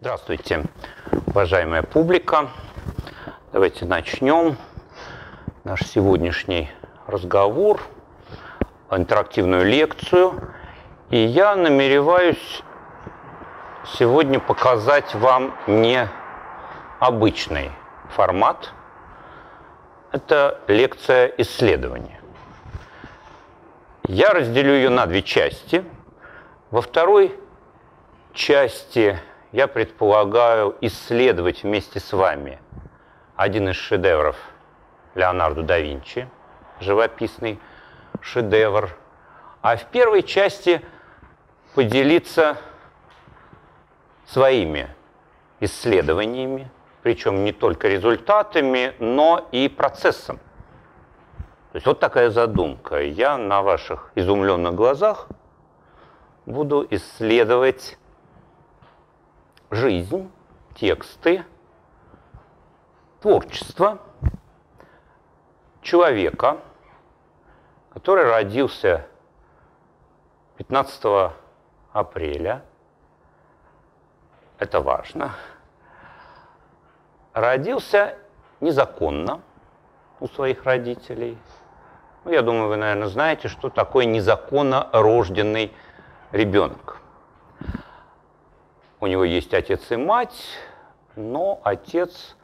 Здравствуйте, уважаемая публика. Давайте начнем наш сегодняшний разговор, интерактивную лекцию. И я намереваюсь сегодня показать вам необычный формат. Это лекция исследования. Я разделю ее на две части. Во второй части я предполагаю исследовать вместе с вами один из шедевров Леонардо да Винчи, живописный шедевр. А в первой части поделиться своими исследованиями, причем не только результатами, но и процессом. То есть вот такая задумка. Я на ваших изумленных глазах буду исследовать жизнь, тексты, творчество человека, который родился 15 апреля, это важно, родился незаконно у своих родителей. Ну, я думаю, вы, наверное, знаете, что такое незаконно рожденный ребенок. У него есть отец и мать, но отец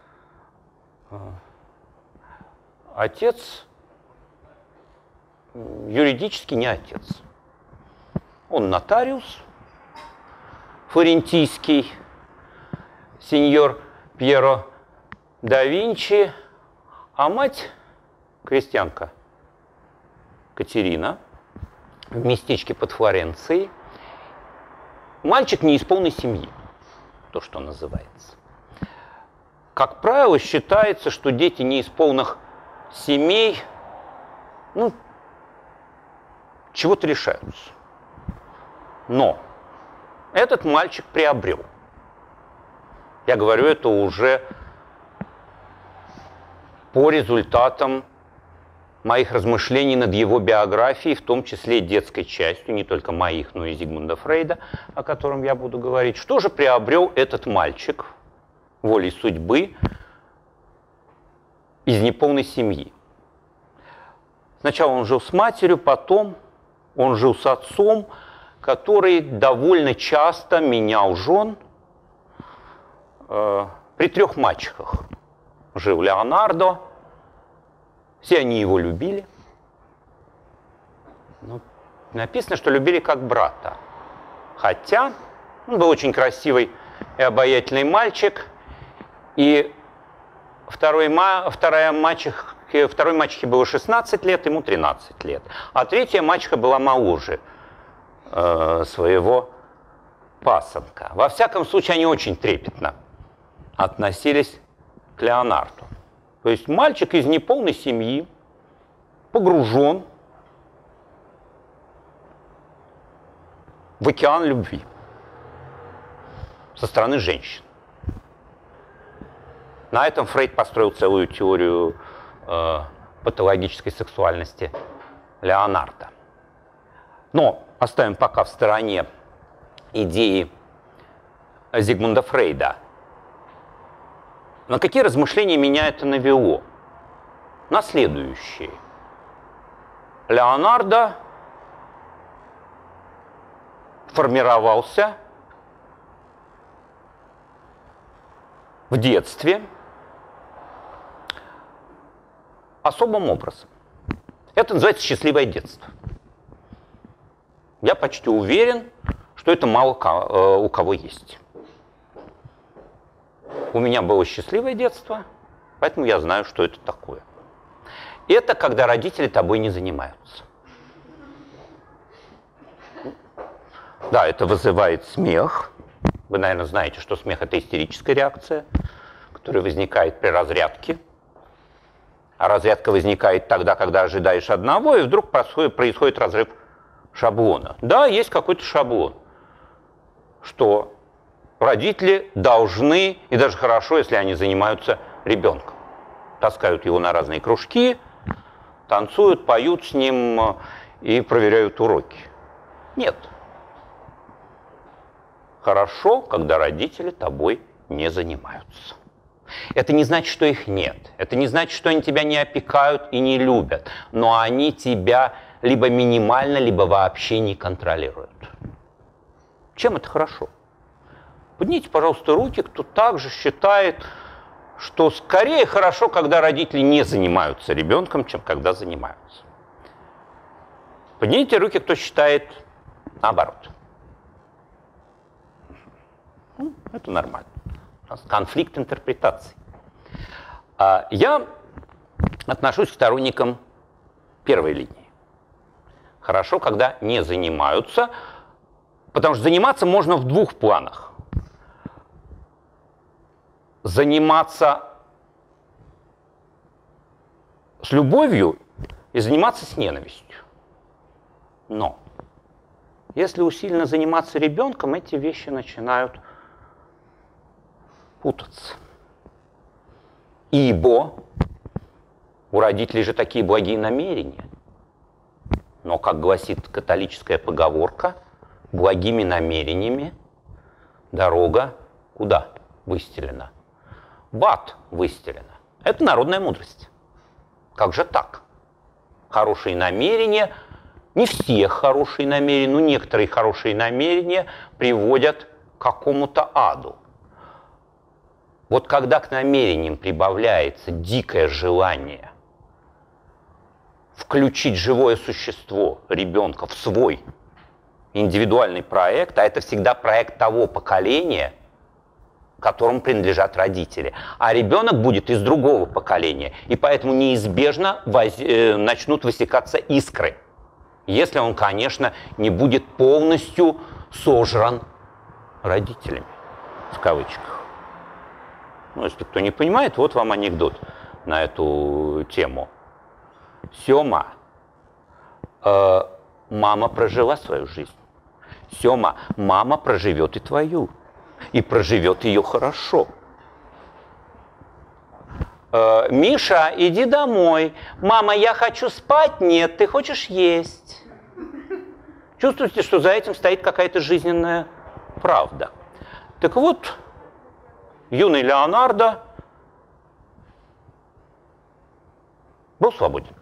юридически не отец. Он нотариус флорентийский, сеньор Пьеро да Винчи, а мать крестьянка Катерина в местечке под Флоренцией. Мальчик не из полной семьи, то, что называется. Как правило, считается, что дети не из полных семей, чего-то лишаются. Но этот мальчик приобрел. Я говорю это уже по результатам моих размышлений над его биографией, в том числе детской частью, не только моих, но и Зигмунда Фрейда, о котором я буду говорить. Что же приобрел этот мальчик волей судьбы из неполной семьи? Сначала он жил с матерью, потом он жил с отцом, который довольно часто менял жен. При 3 мачехах жил Леонардо. Все они его любили. Написано, что любили как брата. Хотя он был очень красивый и обаятельный мальчик. И второй мачехе было 16 лет, ему 13 лет. А третья мачеха была моложе своего пасынка. Во всяком случае, они очень трепетно относились к Леонарду. То есть мальчик из неполной семьи погружен в океан любви со стороны женщин. На этом Фрейд построил целую теорию патологической сексуальности Леонардо. Но оставим пока в стороне идеи Зигмунда Фрейда. На какие размышления меня это навело? На следующие. Леонардо формировался в детстве особым образом. Это называется счастливое детство. Я почти уверен, что это мало у кого есть. У меня было счастливое детство, поэтому я знаю, что это такое. Это когда родители тобой не занимаются. Да, это вызывает смех. Вы, наверное, знаете, что смех – это истерическая реакция, которая возникает при разрядке. А разрядка возникает тогда, когда ожидаешь одного, и вдруг происходит разрыв шаблона. Да, есть какой-то шаблон, что родители должны, и даже хорошо, если они занимаются ребенком. Таскают его на разные кружки, танцуют, поют с ним и проверяют уроки. Нет. хорошо, когда родители тобой не занимаются. Это не значит, что их нет. Это не значит, что они тебя не опекают и не любят. Но они тебя либо минимально, либо вообще не контролируют. Чем это хорошо? Поднимите, пожалуйста, руки, кто также считает, что скорее хорошо, когда родители не занимаются ребенком, чем когда занимаются. Поднимите руки, кто считает наоборот. Это нормально. Конфликт интерпретаций. Я отношусь к сторонникам первой линии. Хорошо, когда не занимаются, потому что заниматься можно в двух планах. Заниматься с любовью и заниматься с ненавистью. Но если усиленно заниматься ребенком, эти вещи начинают путаться. Ибо у родителей же такие благие намерения. Но, как гласит католическая поговорка, благими намерениями дорога куда выстелена? В ад выстелена. Это народная мудрость. Как же так? Хорошие намерения, не все хорошие намерения, но некоторые хорошие намерения приводят к какому-то аду. Вот когда к намерениям прибавляется дикое желание включить живое существо, ребенка, в свой индивидуальный проект, а это всегда проект того поколения, которому принадлежат родители, а ребенок будет из другого поколения, и поэтому неизбежно начнут высекаться искры, если он, конечно, не будет полностью сожран родителями, в кавычках. Ну, если кто не понимает, вот вам анекдот на эту тему. Сёма, мама прожила свою жизнь. Сёма, мама проживет и твою. И проживет ее хорошо. Миша, иди домой. Мама, я хочу спать. Нет, ты хочешь есть. Чувствуете, что за этим стоит какая-то жизненная правда. Так вот, юный Леонардо был свободен.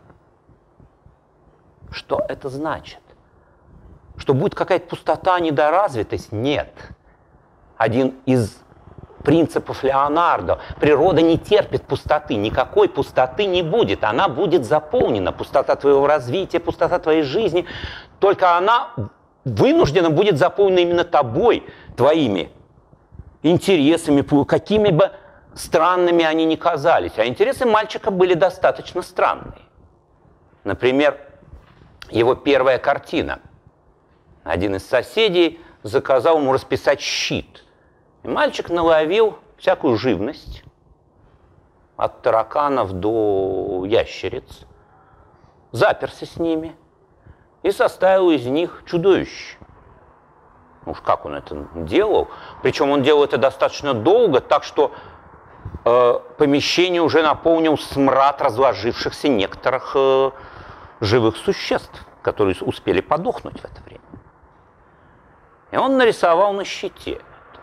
Что это значит? Что будет какая-то пустота, недоразвитость? Нет. Один из принципов Леонардо. Природа не терпит пустоты. Никакой пустоты не будет. Она будет заполнена. Пустота твоего развития, пустота твоей жизни. Только она вынуждена будет заполнена именно тобой, твоими интересами, какими бы странными они ни казались. А интересы мальчика были достаточно странные. Например, его первая картина. Один из соседей заказал ему расписать щит. И мальчик наловил всякую живность, от тараканов до ящериц, заперся с ними и составил из них чудовище. Уж как он это делал. Причем он делал это достаточно долго, так что помещение уже наполнил смрад разложившихся некоторых живых существ, которые успели подохнуть в это время. И он нарисовал на щите.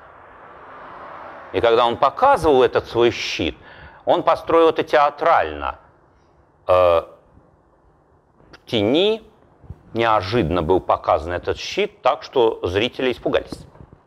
И когда он показывал этот свой щит, он построил это театрально. В тени неожиданно был показан этот щит, так что зрители испугались.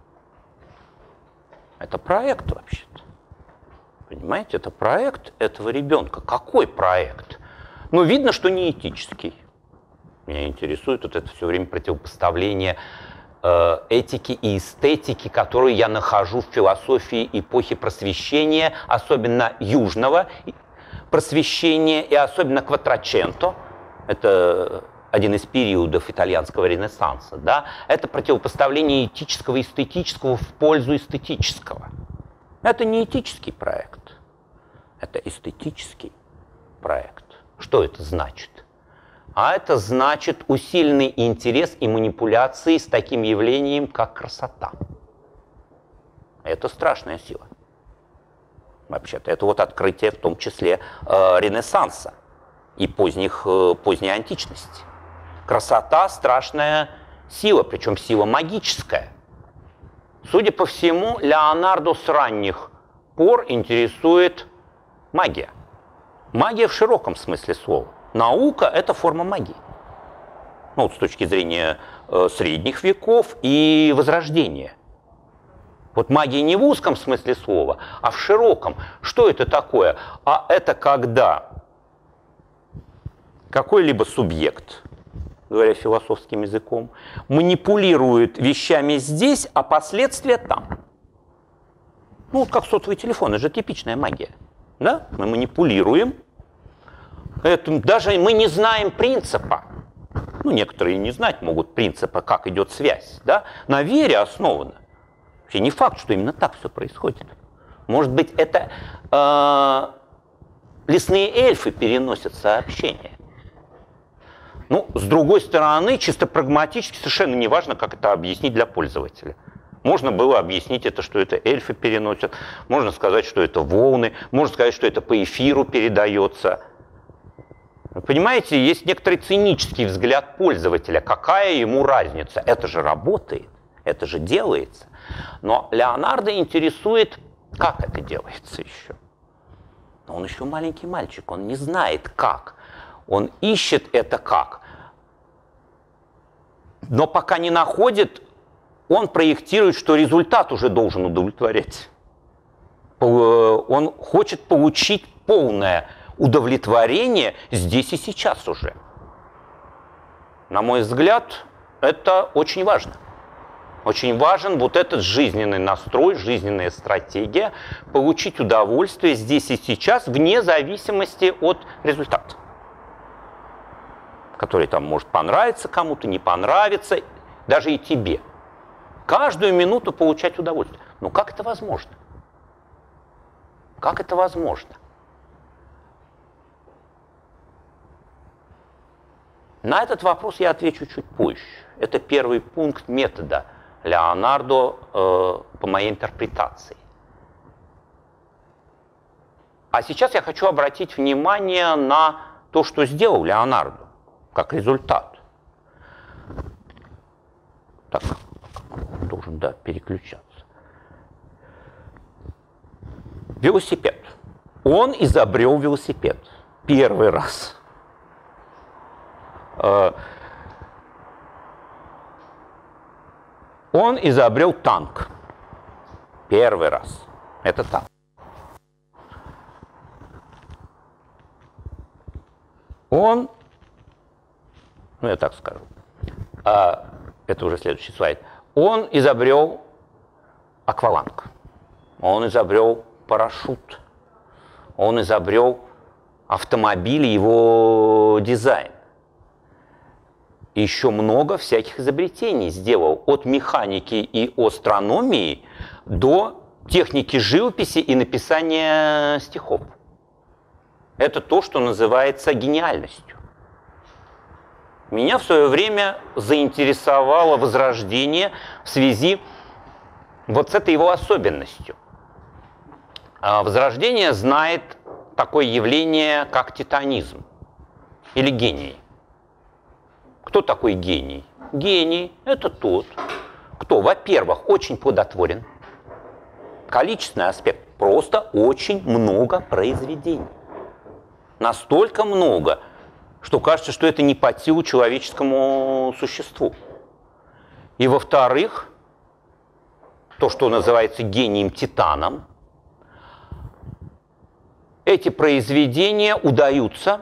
Это проект вообще-то. Понимаете, это проект этого ребенка. Какой проект? Ну, видно, что не этический. Меня интересует вот это все время противопоставление этики и эстетики, которую я нахожу в философии эпохи Просвещения, особенно южного Просвещения и особенно Кватраченто. Это один из периодов итальянского Ренессанса. Да? Это противопоставление этического и эстетического в пользу эстетического. Это не этический проект, это эстетический проект. Что это значит? А это значит усиленный интерес и манипуляции с таким явлением, как красота. Это страшная сила. Вообще-то это вот открытие в том числе Ренессанса и поздней античности. Красота – страшная сила, причем сила магическая. Судя по всему, Леонардо с ранних пор интересует магия. Магия в широком смысле слова. Наука – это форма магии. Ну, вот с точки зрения средних веков и Возрождения. Вот магия не в узком смысле слова, а в широком. Что это такое? А это когда какой-либо субъект, говоря философским языком, манипулирует вещами здесь, а последствия там. Ну, вот как сотовый телефон, это же типичная магия. Да? Мы манипулируем. Даже мы не знаем принципа. Ну, некоторые не знать могут принципа, как идет связь. Да? На вере основано. Вообще не факт, что именно так все происходит. Может быть, это лесные эльфы переносят сообщения. Ну, с другой стороны, чисто прагматически совершенно не важно, как это объяснить для пользователя. Можно было объяснить это, что это эльфы переносят, можно сказать, что это волны, можно сказать, что это по эфиру передается. Вы понимаете, есть некоторый цинический взгляд пользователя, какая ему разница, это же работает, это же делается. Но Леонардо интересует, как это делается еще. Но он еще маленький мальчик, он не знает как. Он ищет это как. Но пока не находит, он проектирует, что результат уже должен удовлетворять. Он хочет получить полное удовлетворение здесь и сейчас уже. На мой взгляд, это очень важно. Очень важен вот этот жизненный настрой, жизненная стратегия, получить удовольствие здесь и сейчас, вне зависимости от результата, который там может понравиться кому-то, не понравиться, даже и тебе. Каждую минуту получать удовольствие. Но как это возможно? Как это возможно? На этот вопрос я отвечу чуть позже. Это первый пункт метода Леонардо по моей интерпретации. А сейчас я хочу обратить внимание на то, что сделал Леонардо, как результат. Так, он должен, да, переключаться. Велосипед. Он изобрел велосипед. Первый раз. Он изобрел танк. Первый раз. Это танк. Он, ну я так скажу, это уже следующий слайд, он изобрел акваланг, он изобрел парашют, он изобрел автомобиль, его дизайн. И еще много всяких изобретений сделал, от механики и астрономии до техники живописи и написания стихов. Это то, что называется гениальностью. Меня в свое время заинтересовало Возрождение в связи вот с этой его особенностью. Возрождение знает такое явление, как титанизм или гений. Кто такой гений? Гений – это тот, кто, во-первых, очень плодотворен. Количественный аспект – просто очень много произведений. Настолько много, что кажется, что это не под силу человеческому существу. И во-вторых, то, что называется гением-титаном, эти произведения удаются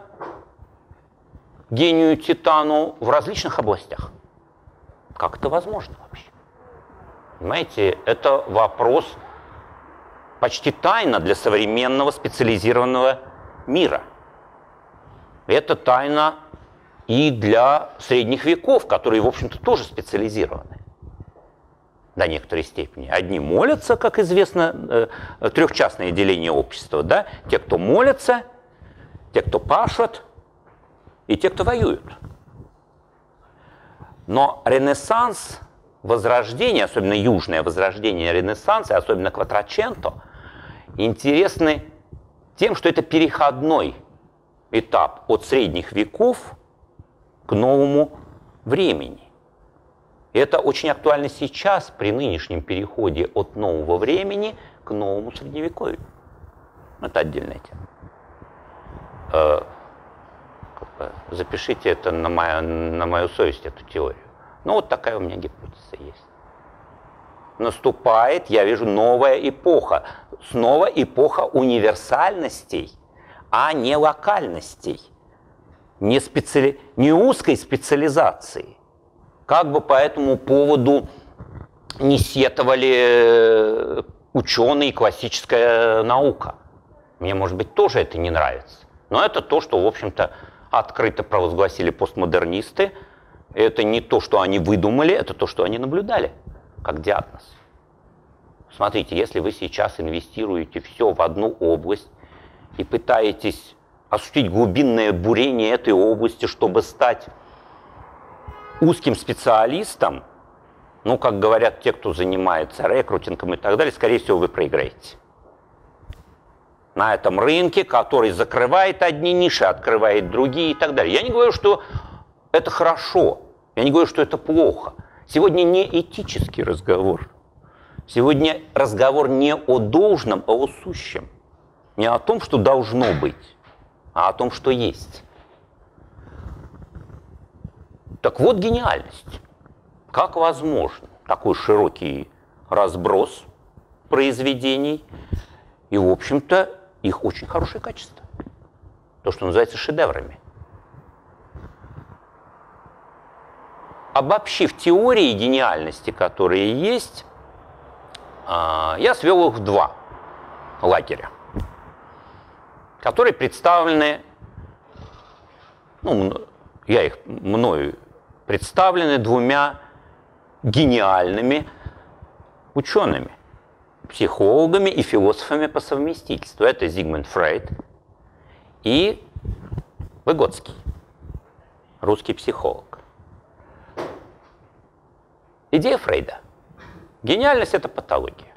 гению-титану в различных областях. Как это возможно вообще? Понимаете, это вопрос почти тайна для современного специализированного мира. Это тайна и для средних веков, которые, в общем-то, тоже специализированы до некоторой степени. Одни молятся, как известно, трехчастное деление общества. Да? Те, кто молятся, те, кто пашут, и те, кто воюют. Но Ренессанс, Возрождение, особенно южное Возрождение Ренессанса, особенно Кватраченто, интересны тем, что это переходной этап от средних веков к новому времени. И это очень актуально сейчас, при нынешнем переходе от нового времени к новому средневековью. Это отдельная тема. Запишите это на мою совесть, эту теорию. Ну, вот такая у меня гипотеза есть. Наступает, я вижу, новая эпоха. Снова эпоха универсальностей, а не локальностей. Не узкой специализации. Как бы по этому поводу не сетовали ученые и классическая наука. Мне, может быть, тоже это не нравится. Но это то, что, в общем-то, открыто провозгласили постмодернисты. Это не то, что они выдумали, это то, что они наблюдали, как диагноз. Смотрите, если вы сейчас инвестируете все в одну область и пытаетесь осуществить глубинное бурение этой области, чтобы стать узким специалистом, ну, как говорят те, кто занимается рекрутингом и так далее, скорее всего, вы проиграете. На этом рынке, который закрывает одни ниши, открывает другие и так далее. Я не говорю, что это хорошо, я не говорю, что это плохо. Сегодня не этический разговор. Сегодня разговор не о должном, а о сущем. Не о том, что должно быть, а о том, что есть. Так вот гениальность. Как возможно такой широкий разброс произведений и, в общем-то, их очень хорошее качество. То, что называется шедеврами. Обобщив теории гениальности, которые есть, я свел их в два лагеря, которые представлены, мною представлены двумя гениальными учеными, психологами и философами по совместительству. Это Зигмунд Фрейд и Выготский, русский психолог. Идея Фрейда. Гениальность – это патология.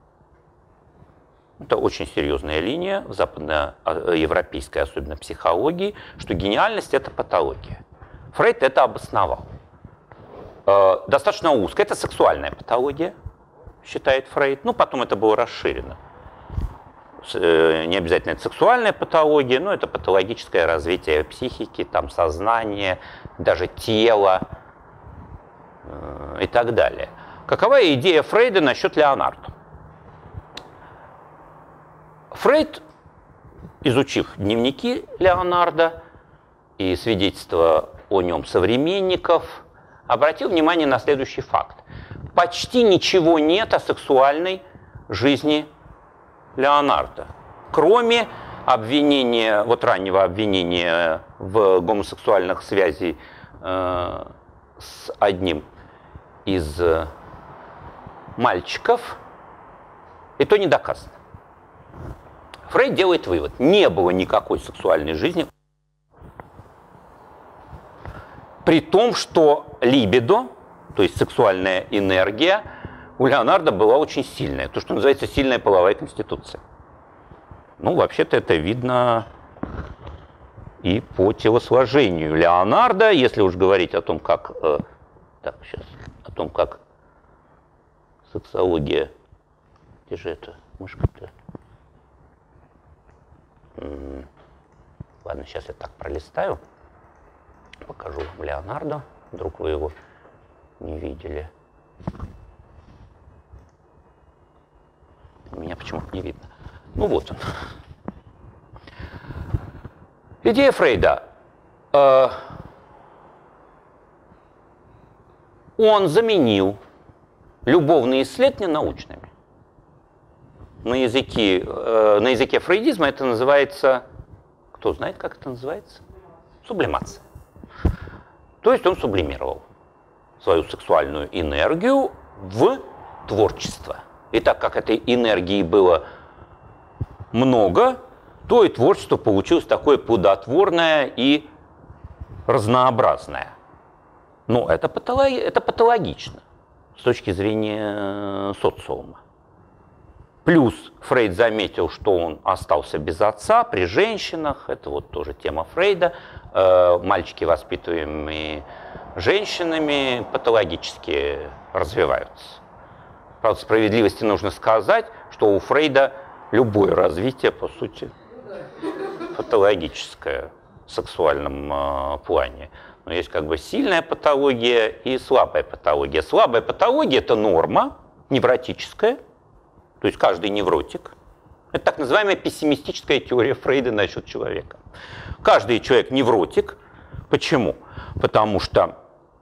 Это очень серьезная линия в западноевропейской, особенно психологии, что гениальность – это патология. Фрейд это обосновал. Достаточно узко. Это сексуальная патология, считает Фрейд. Ну, потом это было расширено. Не обязательно это сексуальная патология, но это патологическое развитие психики, там, сознания, даже тела и так далее. Какова идея Фрейда насчет Леонардо? Фрейд, изучив дневники Леонардо и свидетельства о нем современников, обратил внимание на следующий факт. Почти ничего нет о сексуальной жизни Леонардо, кроме обвинения, вот раннего обвинения в гомосексуальных связей с одним из мальчиков, и то не доказано. Фрейд делает вывод: не было никакой сексуальной жизни, при том, что либидо, то есть сексуальная энергия, у Леонардо была очень сильная, то, что называется сильная половая конституция. Ну, вообще-то это видно и по телосложению Леонардо, если уж говорить о том, как, о том, как сексология, где же это мышка-то? Ладно, сейчас я так пролистаю, покажу вам Леонардо, вдруг вы его не видели. Меня почему-то не видно. Ну вот он. Идея Фрейда. Он заменил любовные исследования научными. На языке фрейдизма это называется, кто знает, как это называется? Сублимация. То есть он сублимировал свою сексуальную энергию в творчество. И так как этой энергии было много, то и творчество получилось такое плодотворное и разнообразное. Но это патологично с точки зрения социума. Плюс Фрейд заметил, что он остался без отца при женщинах. Это вот тоже тема Фрейда. Мальчики, воспитываемые женщинами, патологически развиваются. Правда, справедливости нужно сказать, что у Фрейда любое развитие, по сути, патологическое в сексуальном плане. Но есть как бы сильная патология и слабая патология. Слабая патология – это норма невротическая, то есть каждый невротик. Это так называемая пессимистическая теория Фрейда насчет человека. Каждый человек невротик. Почему? Потому что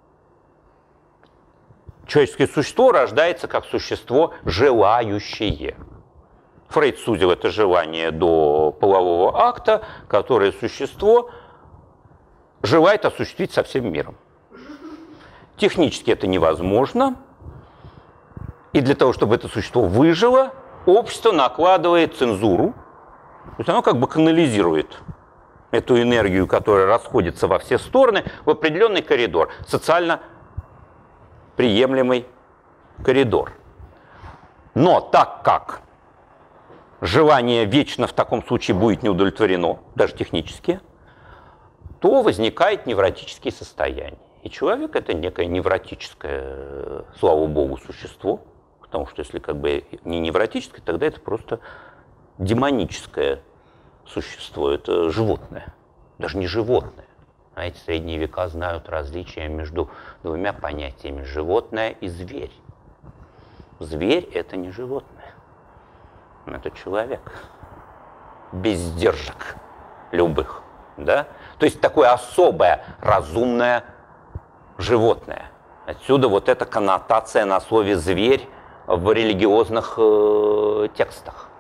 человеческое существо рождается как существо желающее. Фрейд сузил это желание до полового акта, которое существо желает осуществить со всем миром. Технически это невозможно. И для того, чтобы это существо выжило, общество накладывает цензуру. То есть оно как бы канализирует эту энергию, которая расходится во все стороны, в определенный коридор, социально приемлемый коридор. Но так как желание вечно в таком случае будет не удовлетворено, даже технически, то возникает невротические состояния. И человек – это некое невротическое, слава богу, существо, потому что если как бы не невротическое, тогда это просто демоническое существо, это животное, даже не животное. Знаете, средние века знают различия между двумя понятиями – животное и зверь. Зверь – это не животное, это человек, без сдержек любых. Да? То есть такое особое, разумное животное. Отсюда вот эта коннотация на слове «зверь» в религиозных текстах.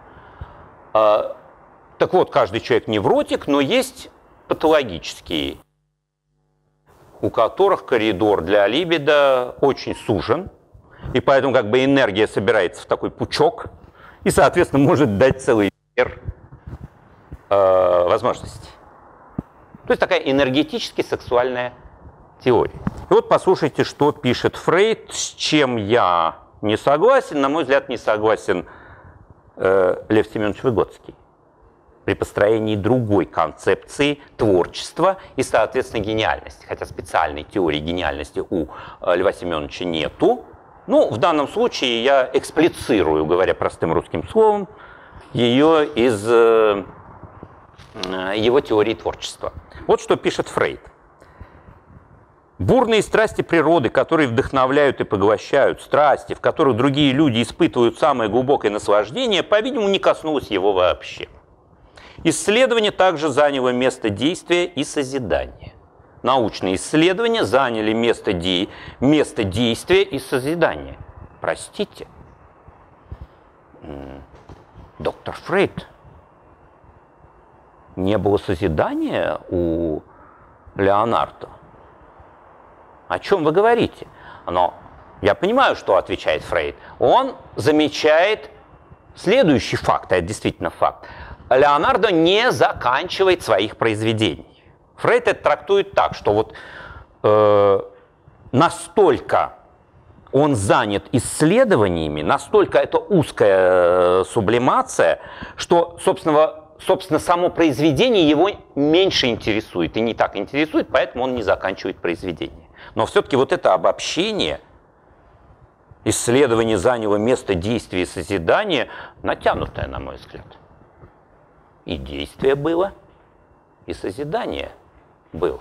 Так вот, каждый человек невротик, но есть патологические, у которых коридор для либидо очень сужен, и поэтому как бы энергия собирается в такой пучок, и, соответственно, может дать целый мир возможностей. То есть такая энергетически-сексуальная теория. И вот послушайте, что пишет Фрейд, с чем я не согласен. На мой взгляд, не согласен Лев Семенович Выгодский при построении другой концепции творчества и, соответственно, гениальности. Хотя специальной теории гениальности у Льва Семеновича нету. Ну, в данном случае я эксплицирую, говоря простым русским словом, ее из его теории творчества. Вот что пишет Фрейд. Бурные страсти природы, которые вдохновляют и поглощают, страсти, в которых другие люди испытывают самое глубокое наслаждение, по-видимому, не коснулось его вообще. Исследование также заняло место действия и созидания. Научные исследования заняли место действия и созидания. Простите, доктор Фрейд, не было созидания у Леонардо? О чем вы говорите? Но я понимаю, что отвечает Фрейд. Он замечает следующий факт, а это действительно факт. Леонардо не заканчивает своих произведений. Фрейд это трактует так, что вот настолько он занят исследованиями, настолько это узкая сублимация, что, собственно, само произведение его меньше интересует и не так интересует, поэтому он не заканчивает произведение. Но все-таки вот это обобщение, исследование заняло место действия и созидания, натянутое, на мой взгляд. И действие было, и созидание было.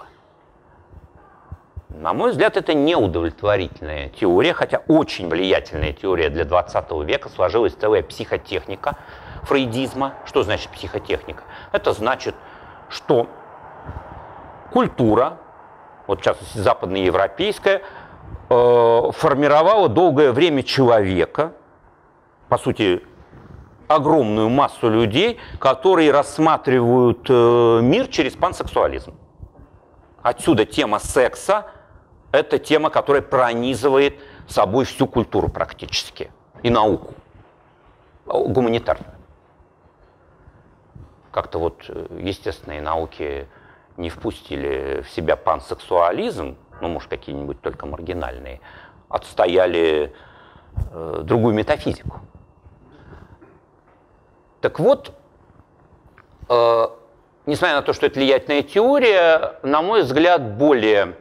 На мой взгляд, это неудовлетворительная теория, хотя очень влиятельная теория для 20 века. Сложилась целая психотехника фрейдизма. Что значит психотехника? Это значит, что культура, вот в частности западноевропейская, формировала долгое время человека, по сути, огромную массу людей, которые рассматривают мир через пансексуализм. Отсюда тема секса – это тема, которая пронизывает собой всю культуру практически и науку, гуманитарную. Как-то вот естественные науки не впустили в себя пансексуализм, ну, может, какие-нибудь только маргинальные, отстояли другую метафизику. Так вот, несмотря на то, что это влиятельная теория, на мой взгляд, более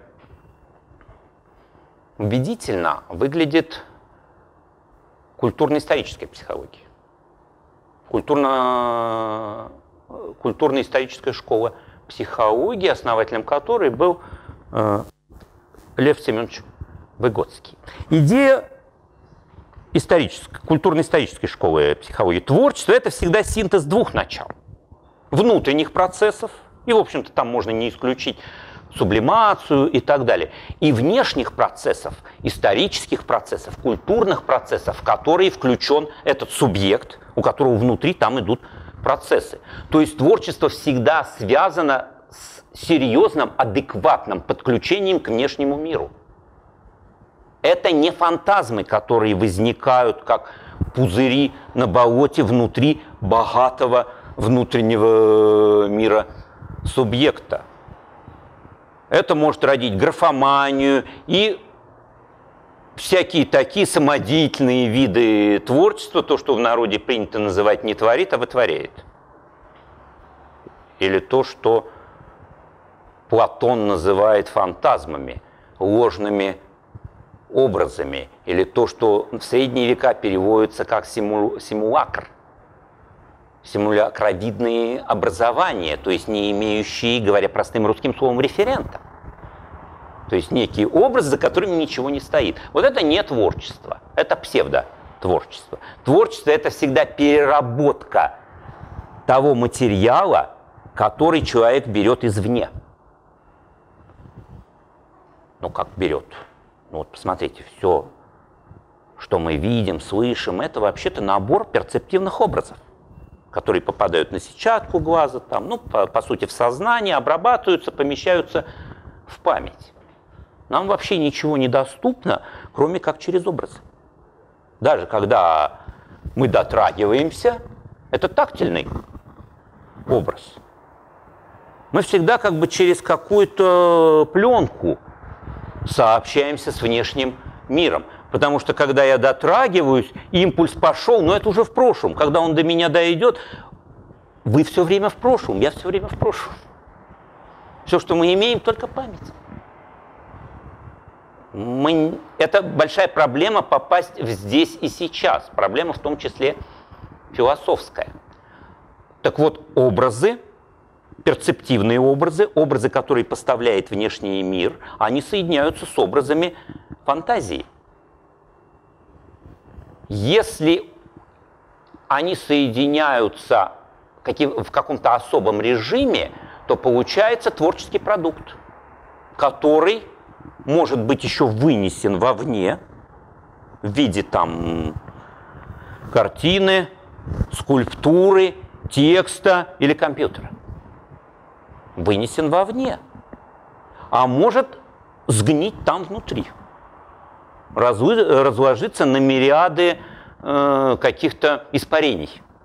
убедительно выглядит культурно-историческая психология. Культурно-историческая школа психологии, основателем которой был Лев Семенович Выгодский. Идея культурно-исторической школы психологии творчества – это всегда синтез двух начал. Внутренних процессов, и, в общем-то, там можно не исключить сублимацию и так далее, и внешних процессов, исторических процессов, культурных процессов, в которые включен этот субъект, у которого внутри там идут процессы. То есть творчество всегда связано с серьезным, адекватным подключением к внешнему миру. Это не фантазмы, которые возникают как пузыри на болоте внутри богатого внутреннего мира субъекта. Это может родить графоманию и всякие такие самодеятельные виды творчества, то, что в народе принято называть не творит, а вытворяет. Или то, что Платон называет фантазмами, ложными образами, или то, что в средние века переводится как симулакр. Симулякровидные образования, то есть не имеющие, говоря простым русским словом, референта. То есть некие образы, за которыми ничего не стоит. Вот это не творчество, это псевдотворчество. Творчество – это всегда переработка того материала, который человек берет извне. Ну, как берет? Ну, вот посмотрите, все, что мы видим, слышим, это вообще-то набор перцептивных образов, которые попадают на сетчатку глаза, там, ну, по сути, в сознание, обрабатываются, помещаются в память. Нам вообще ничего не доступно, кроме как через образы. Даже когда мы дотрагиваемся, это тактильный образ. Мы всегда как бы через какую-то пленку сообщаемся с внешним миром. Потому что, когда я дотрагиваюсь, импульс пошел, но это уже в прошлом. Когда он до меня дойдет, вы все время в прошлом, я все время в прошлом. Все, что мы имеем, только память. Это большая проблема попасть в здесь и сейчас. Проблема в том числе философская. Так вот, образы, перцептивные образы, образы, которые поставляет внешний мир, они соединяются с образами фантазии. Если они соединяются в каком-то особом режиме, то получается творческий продукт, который может быть еще вынесен вовне в виде там картины, скульптуры, текста или компьютера. Вынесен вовне. А может сгнить там внутри. Разложиться на мириады каких-то испарений.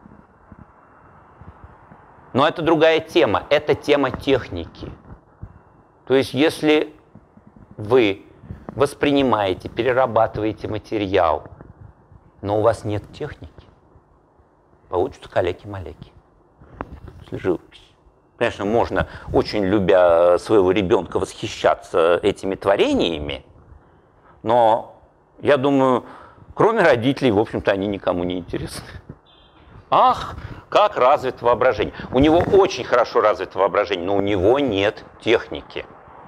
Но это другая тема. Это тема техники. То есть если вы воспринимаете, перерабатываете материал, но у вас нет техники, получатся каляки-маляки. Живопись. Конечно, можно, очень любя своего ребенка, восхищаться этими творениями, но, я думаю, кроме родителей, в общем-то, они никому не интересны. Ах, как развито воображение. У него очень хорошо развито воображение, но у него нет техники.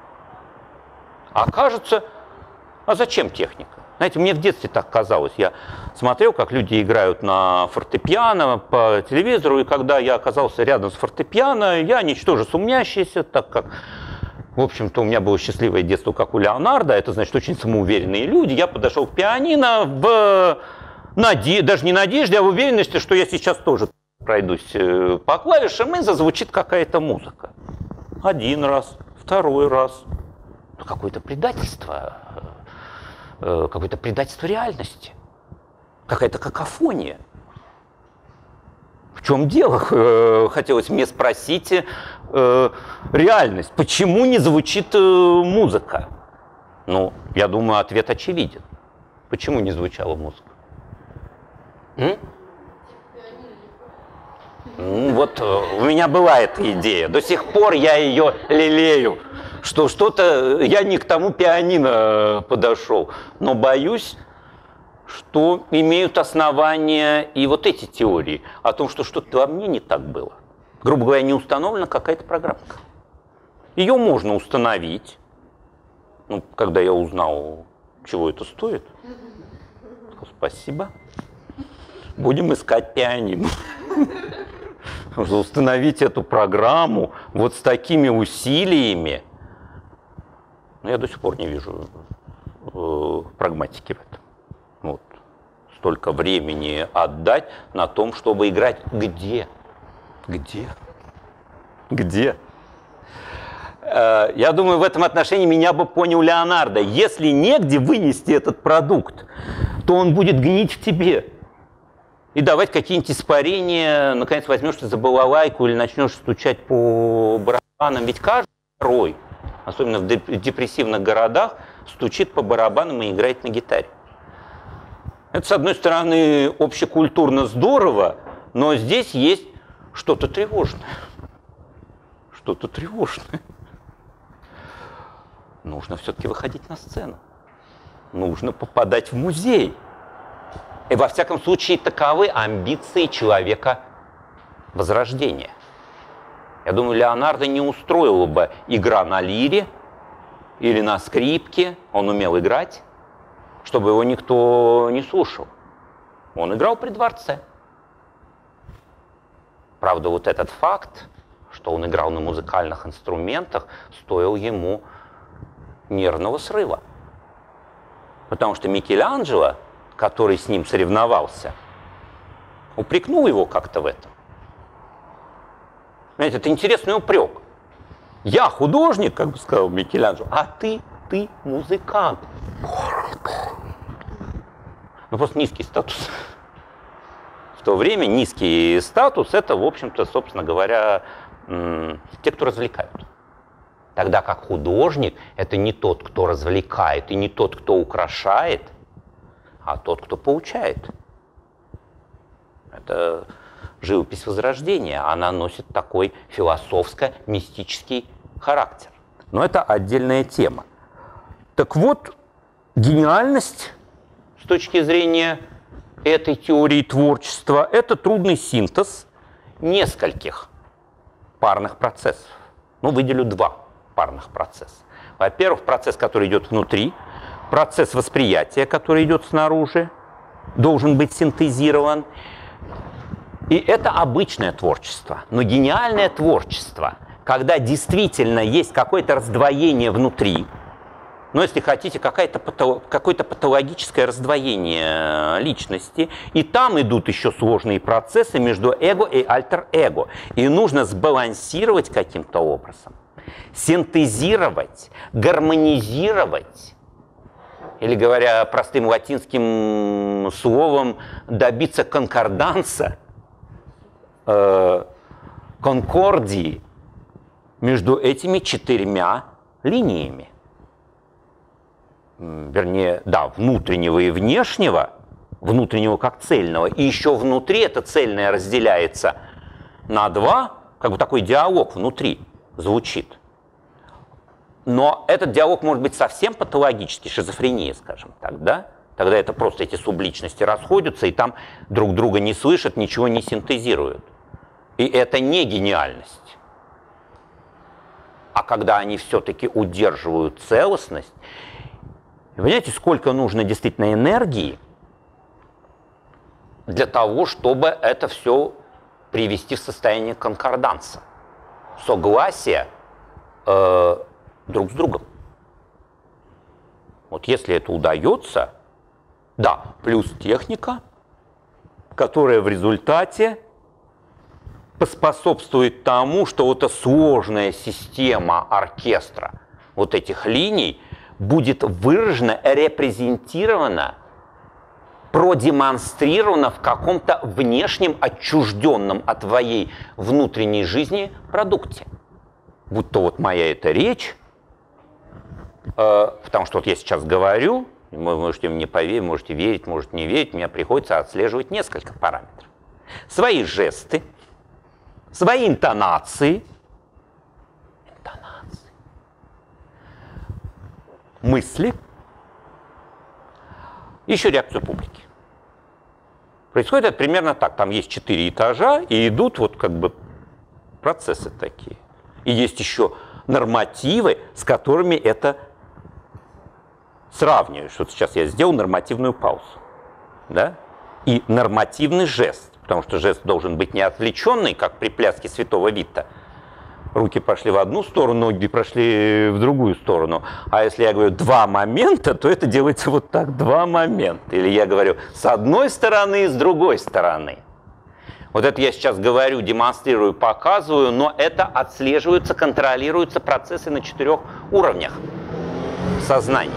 А кажется, а зачем техника? Знаете, мне в детстве так казалось. Я смотрел, как люди играют на фортепиано по телевизору, и когда я оказался рядом с фортепиано, я, ничтоже сумнящийся, так как, в общем-то, у меня было счастливое детство, как у Леонардо, это значит очень самоуверенные люди, я подошел к пианино даже не надежде, а в уверенности, что я сейчас тоже пройдусь по клавишам, и зазвучит какая-то музыка. Один раз, второй раз. Какое-то предательство реальности, какая-то какофония. В чем дело? Хотелось мне спросить реальность. Почему не звучит музыка? Ну, я думаю, ответ очевиден. Почему не звучала музыка? Вот у меня была эта идея. До сих пор я ее лелею, что что-то я не к тому пианино подошел. Но боюсь, что имеют основания и вот эти теории о том, что что-то во мне не так было. Грубо говоря, не установлена какая-то программка. Ее можно установить. Ну, когда я узнал, чего это стоит, сказал, спасибо. Будем искать пианино. Установить эту программу вот с такими усилиями, но я до сих пор не вижу прагматики в этом. Вот. Столько времени отдать на том, чтобы играть где? Где? Где? Я думаю, в этом отношении меня бы понял Леонардо. Если негде вынести этот продукт, то он будет гнить в тебе. И давать какие-нибудь испарения, наконец возьмешься за балалайку или начнешь стучать по барабанам. Ведь каждый второй, особенно в депрессивных городах, стучит по барабанам и играет на гитаре. Это, с одной стороны, общекультурно здорово, но здесь есть что-то тревожное. Что-то тревожное. Нужно все-таки выходить на сцену. Нужно попадать в музей. И во всяком случае, таковы амбиции человека Возрождения. Я думаю, Леонардо не устроила бы игра на лире или на скрипке, он умел играть, чтобы его никто не слушал. Он играл при дворце. Правда, вот этот факт, что он играл на музыкальных инструментах, стоил ему нервного срыва. Потому что Микеланджело, который с ним соревновался, упрекнул его как-то в этом. Знаете, это интересный упрек. Я художник, как бы сказал Микеланджело, а ты музыкант. Ну, просто низкий статус. В то время низкий статус – это, в общем-то, собственно говоря, те, кто развлекают. Тогда как художник – это не тот, кто развлекает, и не тот, кто украшает, а тот, кто поучает. Это живопись Возрождения. Она носит такой философско-мистический характер. Но это отдельная тема. Так вот, гениальность с точки зрения этой теории творчества – это трудный синтез нескольких парных процессов. Ну, выделю два парных процесса. Во-первых, процесс, который идет внутри, процесс восприятия, который идет снаружи, должен быть синтезирован. И это обычное творчество. Но гениальное творчество, когда действительно есть какое-то раздвоение внутри, но если хотите, какое-то патологическое раздвоение личности, и там идут еще сложные процессы между эго и альтер-эго. И нужно сбалансировать каким-то образом, синтезировать, гармонизировать, или, говоря простым латинским словом, добиться конкорданса, конкордии между этими четырьмя линиями. Вернее, да, внутреннего и внешнего, внутреннего как цельного, и еще внутри это цельное разделяется на два, как бы такой диалог внутри звучит. Но этот диалог может быть совсем патологический, шизофрения, скажем так, да? Тогда это просто эти субличности расходятся, и там друг друга не слышат, ничего не синтезируют. И это не гениальность. А когда они все-таки удерживают целостность, понимаете, сколько нужно действительно энергии для того, чтобы это все привести в состояние конкорданса, согласия друг с другом. Вот если это удается, да, плюс техника, которая в результате поспособствует тому, что вот эта сложная система оркестра вот этих линий будет выражена, репрезентирована, продемонстрирована в каком-то внешнем, отчужденном от твоей внутренней жизни продукте. Будь то вот моя эта речь, потому что вот я сейчас говорю, вы можете мне поверить, можете верить, можете не верить, мне приходится отслеживать несколько параметров. Свои жесты, свои интонации, мысли, еще реакцию публики. Происходит это примерно так. Там есть 4 этажа, и идут вот как бы процессы такие. И есть еще нормативы, с которыми это сравниваешь. Вот сейчас я сделал нормативную паузу. Да? И нормативный жест, потому что жест должен быть не отвлеченный, как при пляске святого Вита. Руки пошли в одну сторону, ноги прошли в другую сторону. А если я говорю 2 момента, то это делается вот так, 2 момента. Или я говорю с одной стороны и с другой стороны. Вот это я сейчас говорю, демонстрирую, показываю, но это отслеживаются, контролируются процессы на 4 уровнях сознания.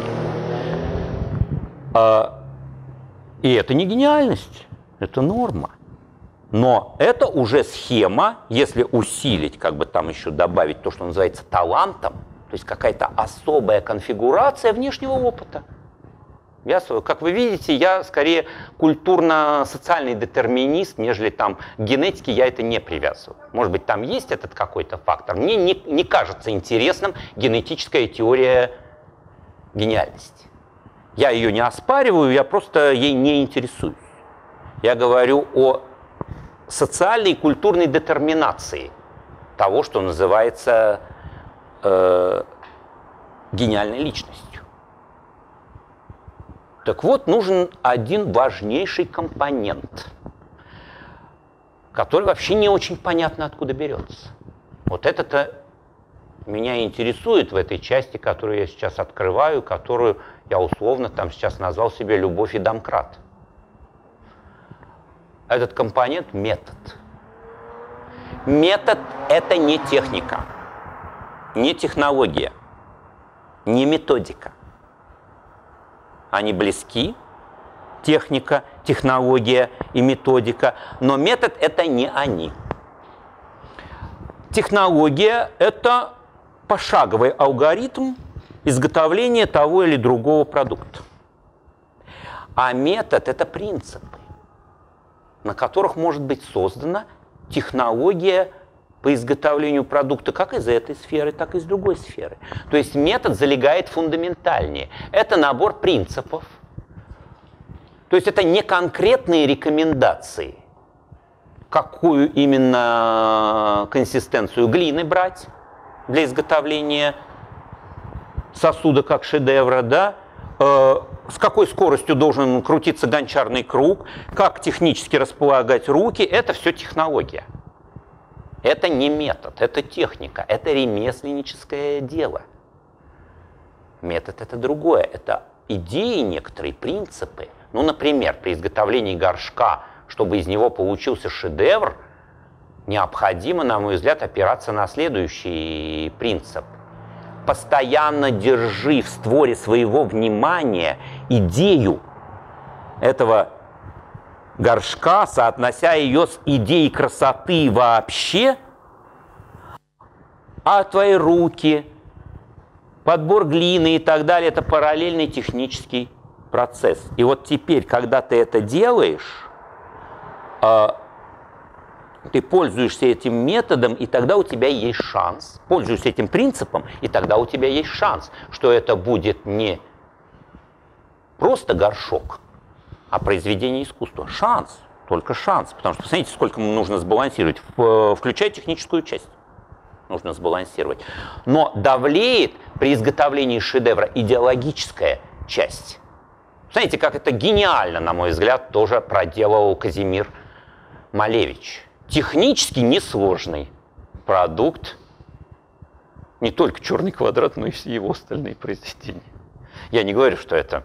И это не гениальность, это норма. Но это уже схема, если усилить, как бы там еще добавить то, что называется талантом, то есть какая-то особая конфигурация внешнего опыта. Как вы видите, я скорее культурно-социальный детерминист, нежели там к генетике я это не привязываю. Может быть, там есть этот какой-то фактор. Мне не кажется интересным генетическая теория гениальности. Я ее не оспариваю, я просто ей не интересуюсь. Я говорю о социальной и культурной детерминации того, что называется гениальной личностью. Так вот, нужен один важнейший компонент, который вообще не очень понятно откуда берется. Вот это-то меня интересует в этой части, которую я сейчас открываю, которую я условно там сейчас назвал себе «Любовь и домкрат». Этот компонент – метод. Метод – это не техника, не технология, не методика. Они близки, техника, технология и методика, но метод – это не они. Технология – это пошаговый алгоритм изготовления того или другого продукта. А метод – это принципы, на которых может быть создана технология по изготовлению продукта как из этой сферы, так и из другой сферы. То есть метод залегает фундаментальнее. Это набор принципов. То есть это не конкретные рекомендации, какую именно консистенцию глины брать для изготовления сосуда как шедевра, да? С какой скоростью должен крутиться гончарный круг, как технически располагать руки, это все технология. Это не метод, это техника, это ремесленническое дело. Метод – это другое, это идеи некоторые, принципы. Ну, например, при изготовлении горшка, чтобы из него получился шедевр, необходимо, на мой взгляд, опираться на следующий принцип. Постоянно держи в створе своего внимания идею этого горшка, соотнося ее с идеей красоты вообще, а твои руки, подбор глины и так далее – это параллельный технический процесс. И вот теперь, когда ты это делаешь, ты пользуешься этим методом, и тогда у тебя есть шанс. Пользуешься этим принципом, и тогда у тебя есть шанс, что это будет не просто горшок, а произведение искусства. Шанс, только шанс. Потому что, посмотрите, сколько нужно сбалансировать, включая техническую часть. Нужно сбалансировать. Но давлеет при изготовлении шедевра идеологическая часть. Знаете, как это гениально, на мой взгляд, тоже проделал Казимир Малевич. Технически несложный продукт, не только «Черный квадрат», но и все его остальные произведения. Я не говорю, что это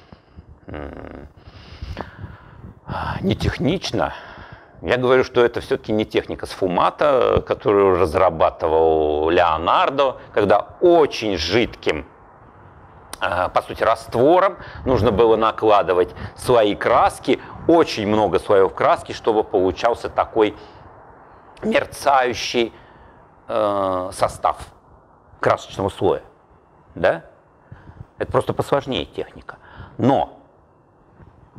не технично. Я говорю, что это все-таки не техника сфумата, которую разрабатывал Леонардо, когда очень жидким, по сути, раствором нужно было накладывать свои краски, очень много слоев краски, чтобы получался такой мерцающий состав красочного слоя. Да? Это просто посложнее техника. Но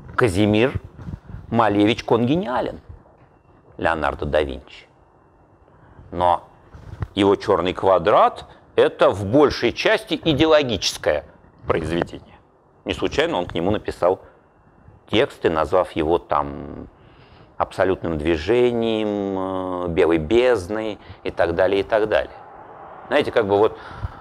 Казимир Малевич конгениален Леонардо да Винчи. Но его «Черный квадрат» — это в большей части идеологическое произведение. Не случайно он к нему написал тексты, назвав его там абсолютным движением, белой бездной и так далее, и так далее. Знаете, как бы вот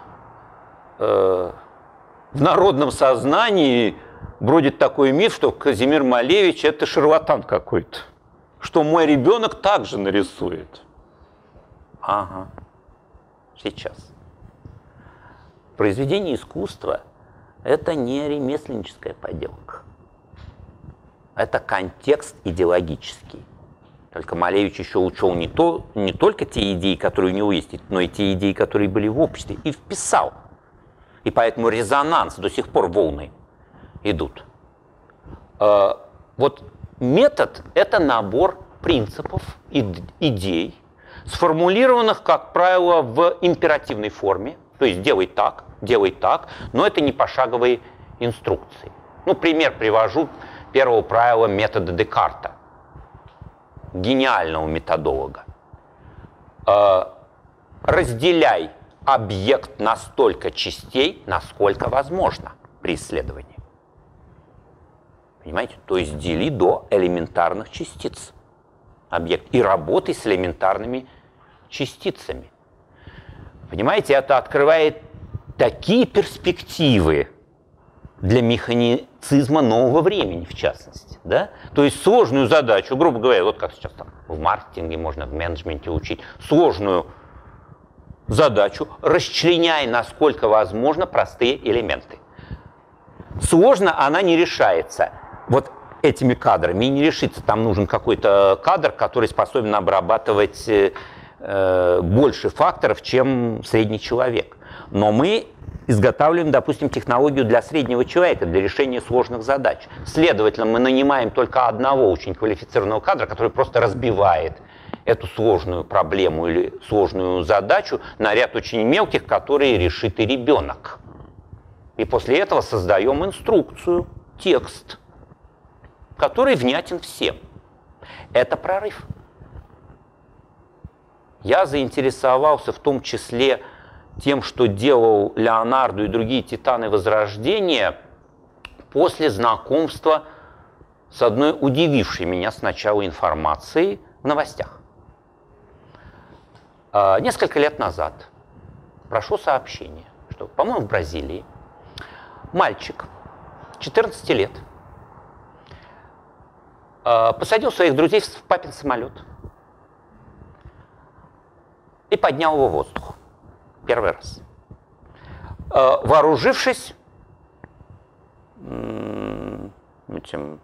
в народном сознании бродит такой миф, что Казимир Малевич — это шарлатан какой-то, что мой ребенок также нарисует. Ага, сейчас. Произведение искусства — это не ремесленническая поделка. Это контекст идеологический. Только Малевич еще учел не только те идеи, которые у него есть, но и те идеи, которые были в обществе, и вписал. И поэтому резонанс до сих пор волны идут. Вот метод — это набор принципов, идей, сформулированных, как правило, в императивной форме, то есть делай так, но это не пошаговые инструкции. Ну, пример привожу первого правила метода Декарта, гениального методолога. Разделяй объект на столько частей, насколько возможно при исследовании. Понимаете? То есть дели до элементарных частиц объект и работай с элементарными частицами. Понимаете, это открывает такие перспективы для механицизма нового времени, в частности. Да? То есть сложную задачу, грубо говоря, вот как сейчас там в маркетинге можно, в менеджменте учить, сложную задачу расчленяй, насколько возможно, простые элементы. Сложно она не решается вот этими кадрами, и не решится. Там нужен какой-то кадр, который способен обрабатывать больше факторов, чем средний человек. Но мы изготавливаем, допустим, технологию для среднего человека, для решения сложных задач. Следовательно, мы нанимаем только одного очень квалифицированного кадра, который просто разбивает эту сложную проблему или сложную задачу на ряд очень мелких, которые решит и ребенок. И после этого создаем инструкцию, текст, который внятен всем. Это прорыв. Я заинтересовался в том числе тем, что делал Леонардо и другие титаны Возрождения после знакомства с одной удивившей меня сначала информацией в новостях. Несколько лет назад прошло сообщение, что, по-моему, в Бразилии мальчик 14 лет посадил своих друзей в папин самолет и поднял его в воздух. Первый раз. Вооружившись этим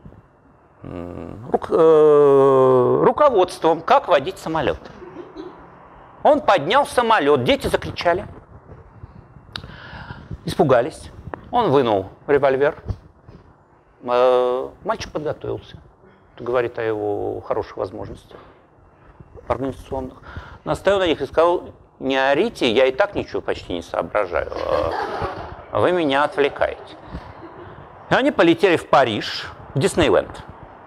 руководством, как водить самолет. Он поднял самолет, дети закричали, испугались. Он вынул револьвер. Мальчик подготовился. Это говорит о его хороших возможностях организационных. Наставил на них и сказал: не орите, я и так ничего почти не соображаю. Вы меня отвлекаете. И они полетели в Париж, в Диснейленд.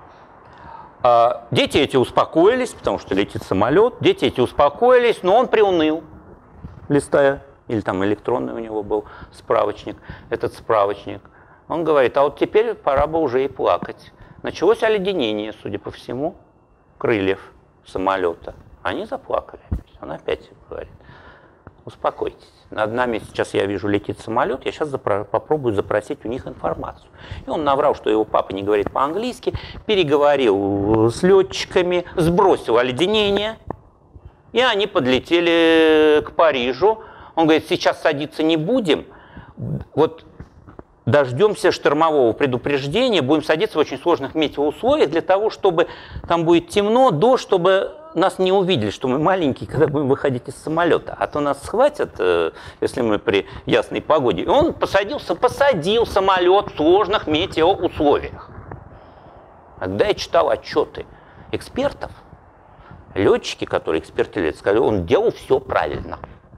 Дети эти успокоились, потому что летит самолет. Дети эти успокоились, но он приуныл, листая, или там электронный у него был справочник, этот справочник. Он говорит: а вот теперь пора бы уже и плакать. Началось оледенение, судя по всему, крыльев самолета. Они заплакали. Он опять говорит: успокойтесь. Над нами сейчас, я вижу, летит самолет, я сейчас попробую запросить у них информацию. И он наврал, что его папа не говорит по-английски, переговорил с летчиками, сбросил оледенение, и они подлетели к Парижу. Он говорит: сейчас садиться не будем, вот дождемся штормового предупреждения, будем садиться в очень сложных метеоусловиях для того, чтобы там будет темно, дождь, чтобы нас не увидели, что мы маленькие, когда будем выходить из самолета. А то нас схватят, если мы при ясной погоде. И он посадил самолет в сложных метеоусловиях. Когда я читал отчеты экспертов, летчики, которые эксперты лет, сказали: он делал все правильно.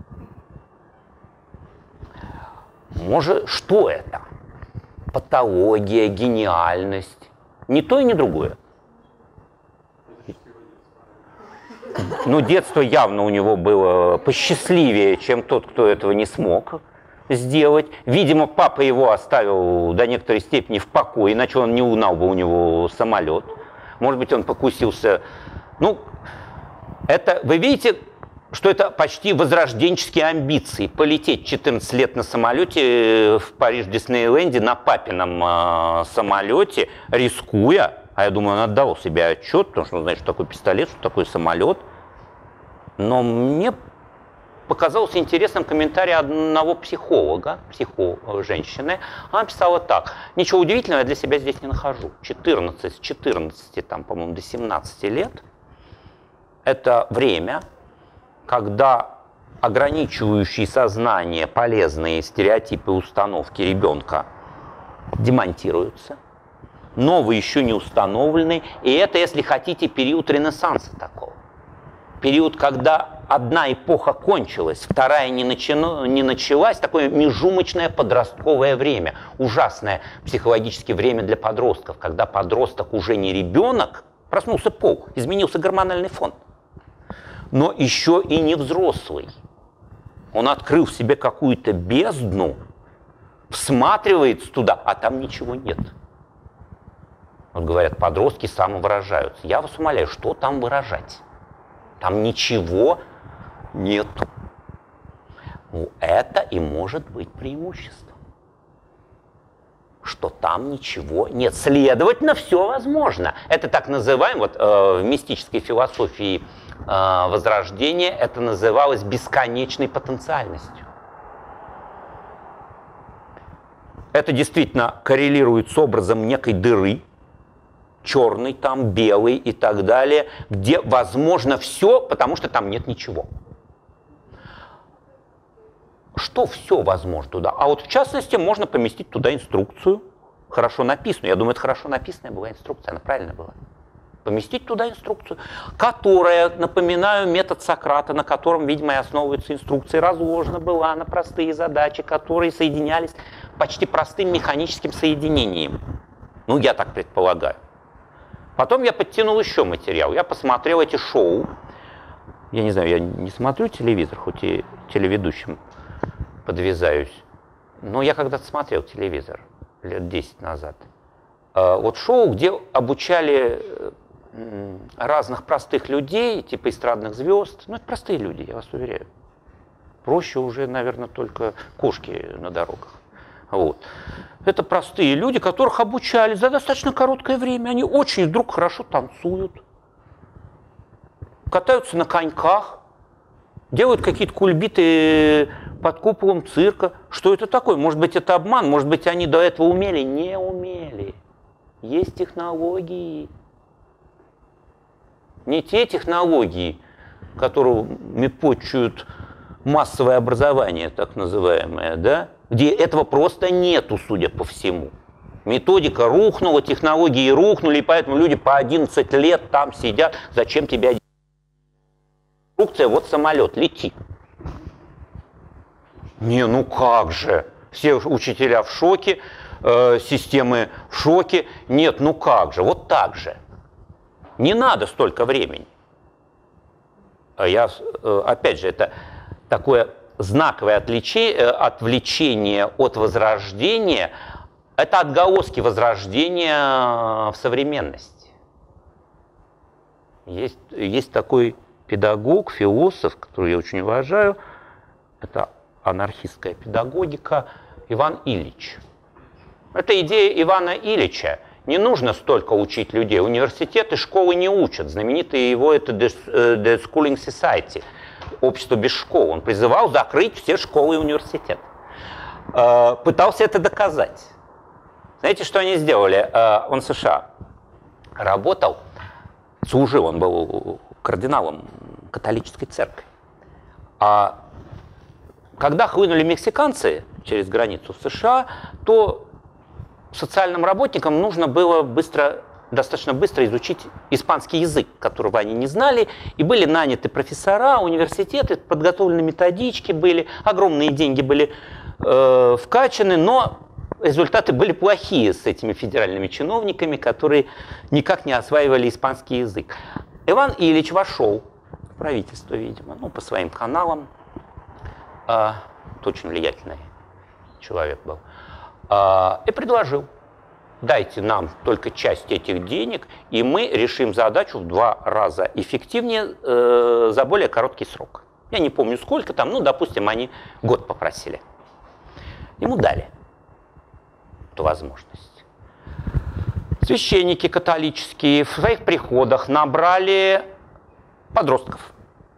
Может, что это? Патология, гениальность. Ни то и ни другое. Но детство явно у него было посчастливее, чем тот, кто этого не смог сделать. Видимо, папа его оставил до некоторой степени в покое, иначе он не угнал бы у него самолет. Может быть, он покусился. Ну, это, вы видите, что это почти возрожденческие амбиции. Полететь 14 лет на самолете в Париж-Диснейленде, на папином самолете, рискуя. А я думаю, он отдавал себе отчет, потому что он знает, что такое пистолет, что такое самолет. Но мне показался интересным комментарий одного психолога, женщины. Она писала так: ничего удивительного я для себя здесь не нахожу. 14, там, по-моему, до 17 лет – это время, когда ограничивающие сознание полезные стереотипы и установки ребенка демонтируются, новые еще не установлены, и это, если хотите, период Ренессанса такого. Период, когда одна эпоха кончилась, вторая не началась, такое межумочное подростковое время, ужасное психологическое время для подростков, когда подросток уже не ребенок, проснулся пол, изменился гормональный фон, но еще и не взрослый. Он открыл в себе какую-то бездну, всматривается туда, а там ничего нет. Вот говорят, подростки самовыражаются. Я вас умоляю, что там выражать? Там ничего нет. Ну, это и может быть преимуществом. Что там ничего нет. Следовательно, все возможно. Это так называем, вот в мистической философии Возрождения это называлось бесконечной потенциальностью. Это действительно коррелирует с образом некой дыры, черный там, белый и так далее, где возможно все, потому что там нет ничего. Что все возможно туда? А вот в частности можно поместить туда инструкцию, хорошо написанную. Я думаю, это хорошо написанная была инструкция, она правильная была. Поместить туда инструкцию, которая, напоминаю, метод Сократа, на котором, видимо, и основываются инструкции, разложена была на простые задачи, которые соединялись почти простым механическим соединением. Ну, я так предполагаю. Потом я подтянул еще материал. Я посмотрел эти шоу. Я не знаю, я не смотрю телевизор, хоть и телеведущим подвязаюсь. Но я когда-то смотрел телевизор лет 10 назад. Вот шоу, где обучали разных простых людей, типа эстрадных звезд. Ну, это простые люди, я вас уверяю. Проще уже, наверное, только кошки на дорогах. Вот. Это простые люди, которых обучали за достаточно короткое время. Они очень вдруг хорошо танцуют, катаются на коньках, делают какие-то кульбиты под куполом цирка. Что это такое? Может быть, это обман? Может быть, они до этого умели? Не умели. Есть технологии. Не те технологии, которыми почуют массовое образование, так называемое, да? Где этого просто нету, судя по всему. Методика рухнула, технологии рухнули, и поэтому люди по 11 лет там сидят. Зачем тебе инструкция? Вот самолет, лети. Не, ну как же? Все учителя в шоке, системы в шоке. Нет, ну как же? Вот так же. Не надо столько времени. Опять же, это такое знаковое отвлечение от возрождения. Это отголоски возрождения в современности. Есть такой педагог, философ, который я очень уважаю. Это анархистская педагогика, Иван Ильич. Это идея Ивана Ильича. Не нужно столько учить людей. Университеты, школы не учат. Знаменитое его это The Schooling Society, общество без школ. Он призывал закрыть все школы и университеты. Пытался это доказать. Знаете, что они сделали? Он в США работал, служил, он был кардиналом католической церкви. А когда хлынули мексиканцы через границу в США, то социальным работникам нужно было достаточно быстро изучить испанский язык, которого они не знали, и были наняты профессора, университеты, подготовлены методички были, огромные деньги были вкачаны, но результаты были плохие с этими федеральными чиновниками, которые никак не осваивали испанский язык. Иван Ильич вошел в правительство, видимо, ну, по своим каналам. Очень влиятельный человек был. И предложил: дайте нам только часть этих денег, и мы решим задачу в 2 раза эффективнее за более короткий срок. Я не помню сколько там, ну, допустим, они год попросили. Ему дали эту возможность. Священники католические в своих приходах набрали подростков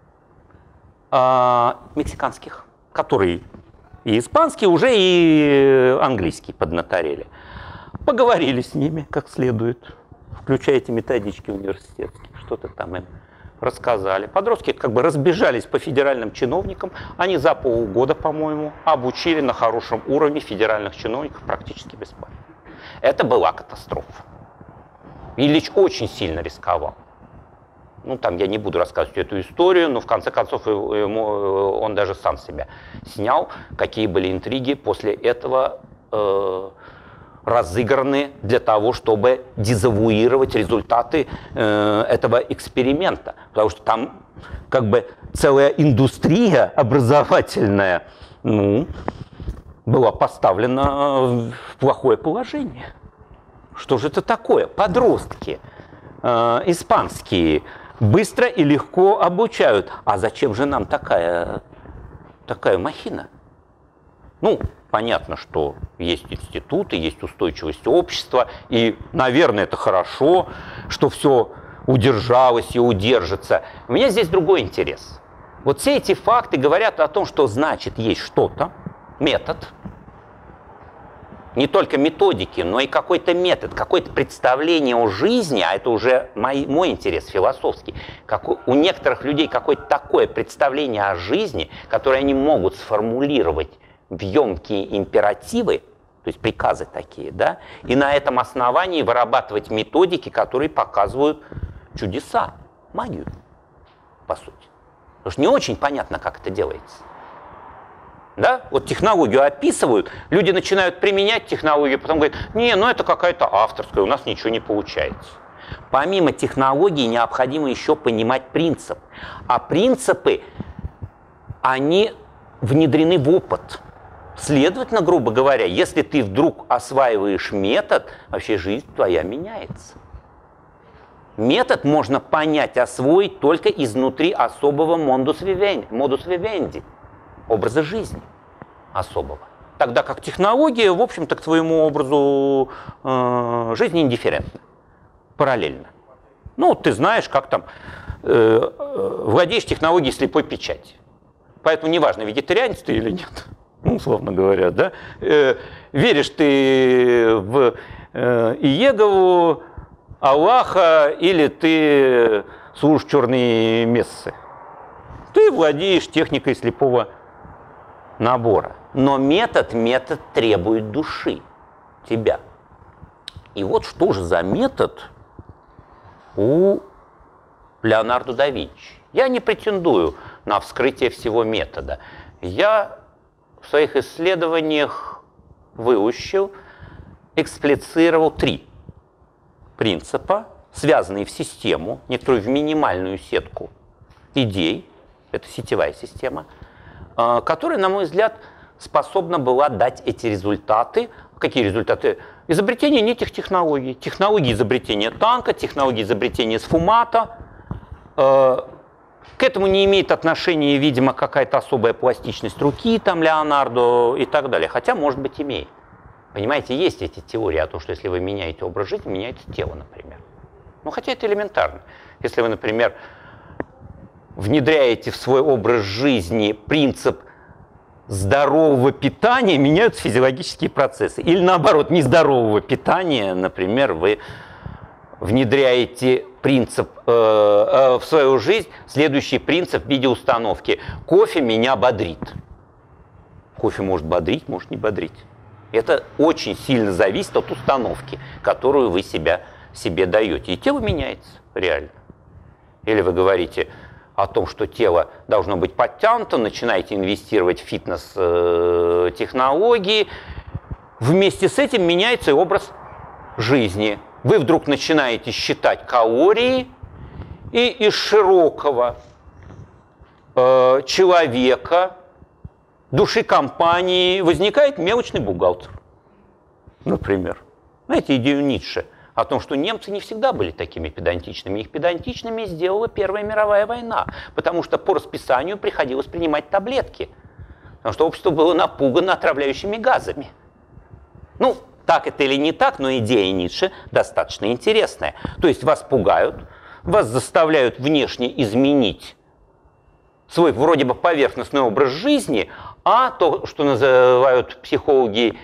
мексиканских, которые и испанский, уже и английский поднаторели. Поговорили с ними как следует, включая эти методички университетские, что-то там им рассказали. Подростки как бы разбежались по федеральным чиновникам. Они за полгода, по-моему, обучили на хорошем уровне федеральных чиновников практически бесплатно. Это была катастрофа. Ильич очень сильно рисковал. Ну, там я не буду рассказывать эту историю, но в конце концов он даже сам себя снял, какие были интриги после этого разыграны для того, чтобы дезавуировать результаты этого эксперимента. Потому что там как бы целая индустрия образовательная, ну, была поставлена в плохое положение. Что же это такое? Подростки испанские быстро и легко обучают. А зачем же нам такая махина? Ну, понятно, что есть институты, есть устойчивость общества, и, наверное, это хорошо, что все удержалось и удержится. У меня здесь другой интерес. Вот все эти факты говорят о том, что значит есть что-то, метод, не только методики, но и какой-то метод, какое-то представление о жизни, а это уже мой интерес философский. У некоторых людей какое-то такое представление о жизни, которое они могут сформулировать в емкие императивы, то есть приказы такие, да, и на этом основании вырабатывать методики, которые показывают чудеса, магию, по сути. Потому что не очень понятно, как это делается. Да? Вот технологию описывают, люди начинают применять технологию, потом говорят: не, ну это какая-то авторская, у нас ничего не получается. Помимо технологий необходимо еще понимать принцип. А принципы, они внедрены в опыт. Следовательно, грубо говоря, если ты вдруг осваиваешь метод, вообще жизнь твоя меняется. Метод можно понять, освоить только изнутри особого модус вивенди, образа жизни особого. Тогда как технология, в общем-то, к твоему образу жизни индифферентна, параллельно. Ну, ты знаешь, как там владеешь технологией слепой печати. Поэтому неважно, вегетарианец ты или нет, ну, условно говоря, да. Веришь ты в Иегову, Аллаха, или ты служишь черные мессы. Ты владеешь техникой слепого набора. Но метод требует души, тебя. И вот что же за метод у Леонардо да Винчи. Я не претендую на вскрытие всего метода. Я в своих исследованиях выучил, эксплицировал 3 принципа, связанные в систему, некоторую в минимальную сетку идей, это сетевая система, которая, на мой взгляд, способна была дать эти результаты. Какие результаты? Изобретение неких технологий. Технологии изобретения танка, технологии изобретения сфумата. К этому не имеет отношения, видимо, какая-то особая пластичность руки, там, Леонардо и так далее. Хотя, может быть, имеет. Понимаете, есть эти теории о том, что если вы меняете образ жизни, меняется тело, например. Ну, хотя это элементарно. Если вы, например, внедряете в свой образ жизни принцип здорового питания, меняются физиологические процессы. Или наоборот, нездорового питания, например, вы внедряете принцип в свою жизнь, следующий принцип в виде установки. Кофе меня бодрит. Кофе может бодрить, может не бодрить. Это очень сильно зависит от установки, которую вы себе даете. И тело меняется реально. Или вы говорите о том, что тело должно быть подтянуто, начинаете инвестировать в фитнес-технологии. Вместе с этим меняется и образ жизни. Вы вдруг начинаете считать калории и из широкого человека, души компании возникает мелочный бухгалтер, например. Знаете идею Ницше о том, что немцы не всегда были такими педантичными. Их педантичными сделала Первая мировая война, потому что по расписанию приходилось принимать таблетки, потому что общество было напугано отравляющими газами. Ну, так это или не так, но идея Ницше достаточно интересная. То есть вас пугают, вас заставляют внешне изменить свой вроде бы поверхностный образ жизни, а то, что называют психологи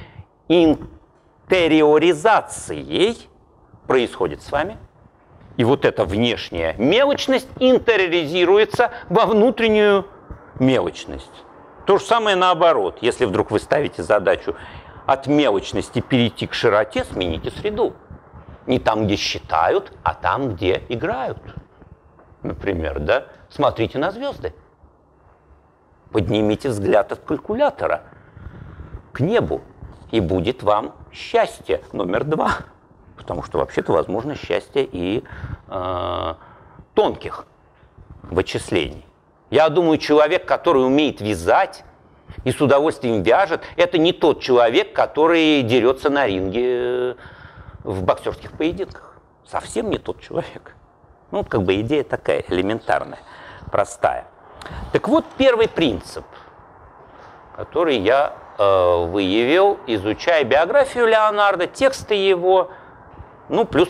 интериоризацией, происходит с вами. И вот эта внешняя мелочность интериоризируется во внутреннюю мелочность. То же самое наоборот. Если вдруг вы ставите задачу от мелочности перейти к широте, смените среду. Не там, где считают, а там, где играют. Например, да? Смотрите на звезды. Поднимите взгляд от калькулятора к небу, и будет вам счастье номер 2. Потому что вообще-то возможно счастье и тонких вычислений. Я думаю, человек, который умеет вязать и с удовольствием вяжет, это не тот человек, который дерется на ринге в боксерских поединках. Совсем не тот человек. Ну, как бы идея такая элементарная, простая. Так вот, первый принцип, который я выявил, изучая биографию Леонардо, тексты его, ну, плюс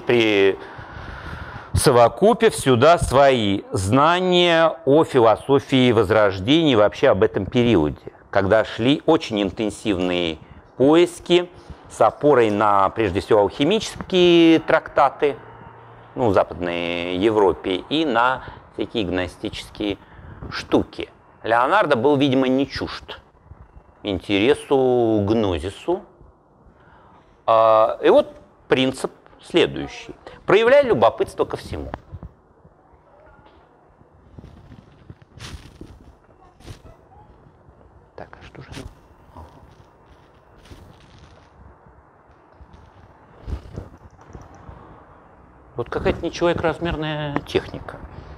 совокупив сюда свои знания о философии Возрождения и вообще об этом периоде, когда шли очень интенсивные поиски с опорой на, прежде всего, алхимические трактаты, ну, в Западной Европе, и на всякие гностические штуки. Леонардо был, видимо, не чужд интересу гнозису. И вот принцип следующий. Проявляй любопытство ко всему. Так, а что же? Вот какая-то нечеловекоразмерная техника.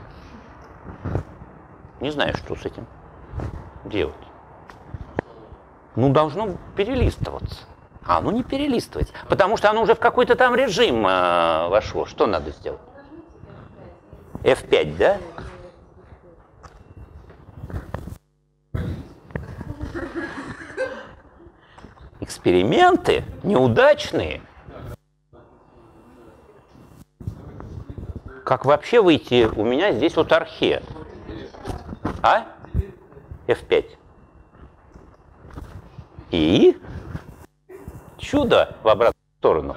Не знаю, что с этим делать. Ну, должно перелистываться. А, ну не перелистывать, потому что оно уже в какой-то там режим вошло. Что надо сделать? F5, да? Эксперименты неудачные. Как вообще выйти? У меня здесь вот архе. А? F5. И? Чудо в обратную сторону.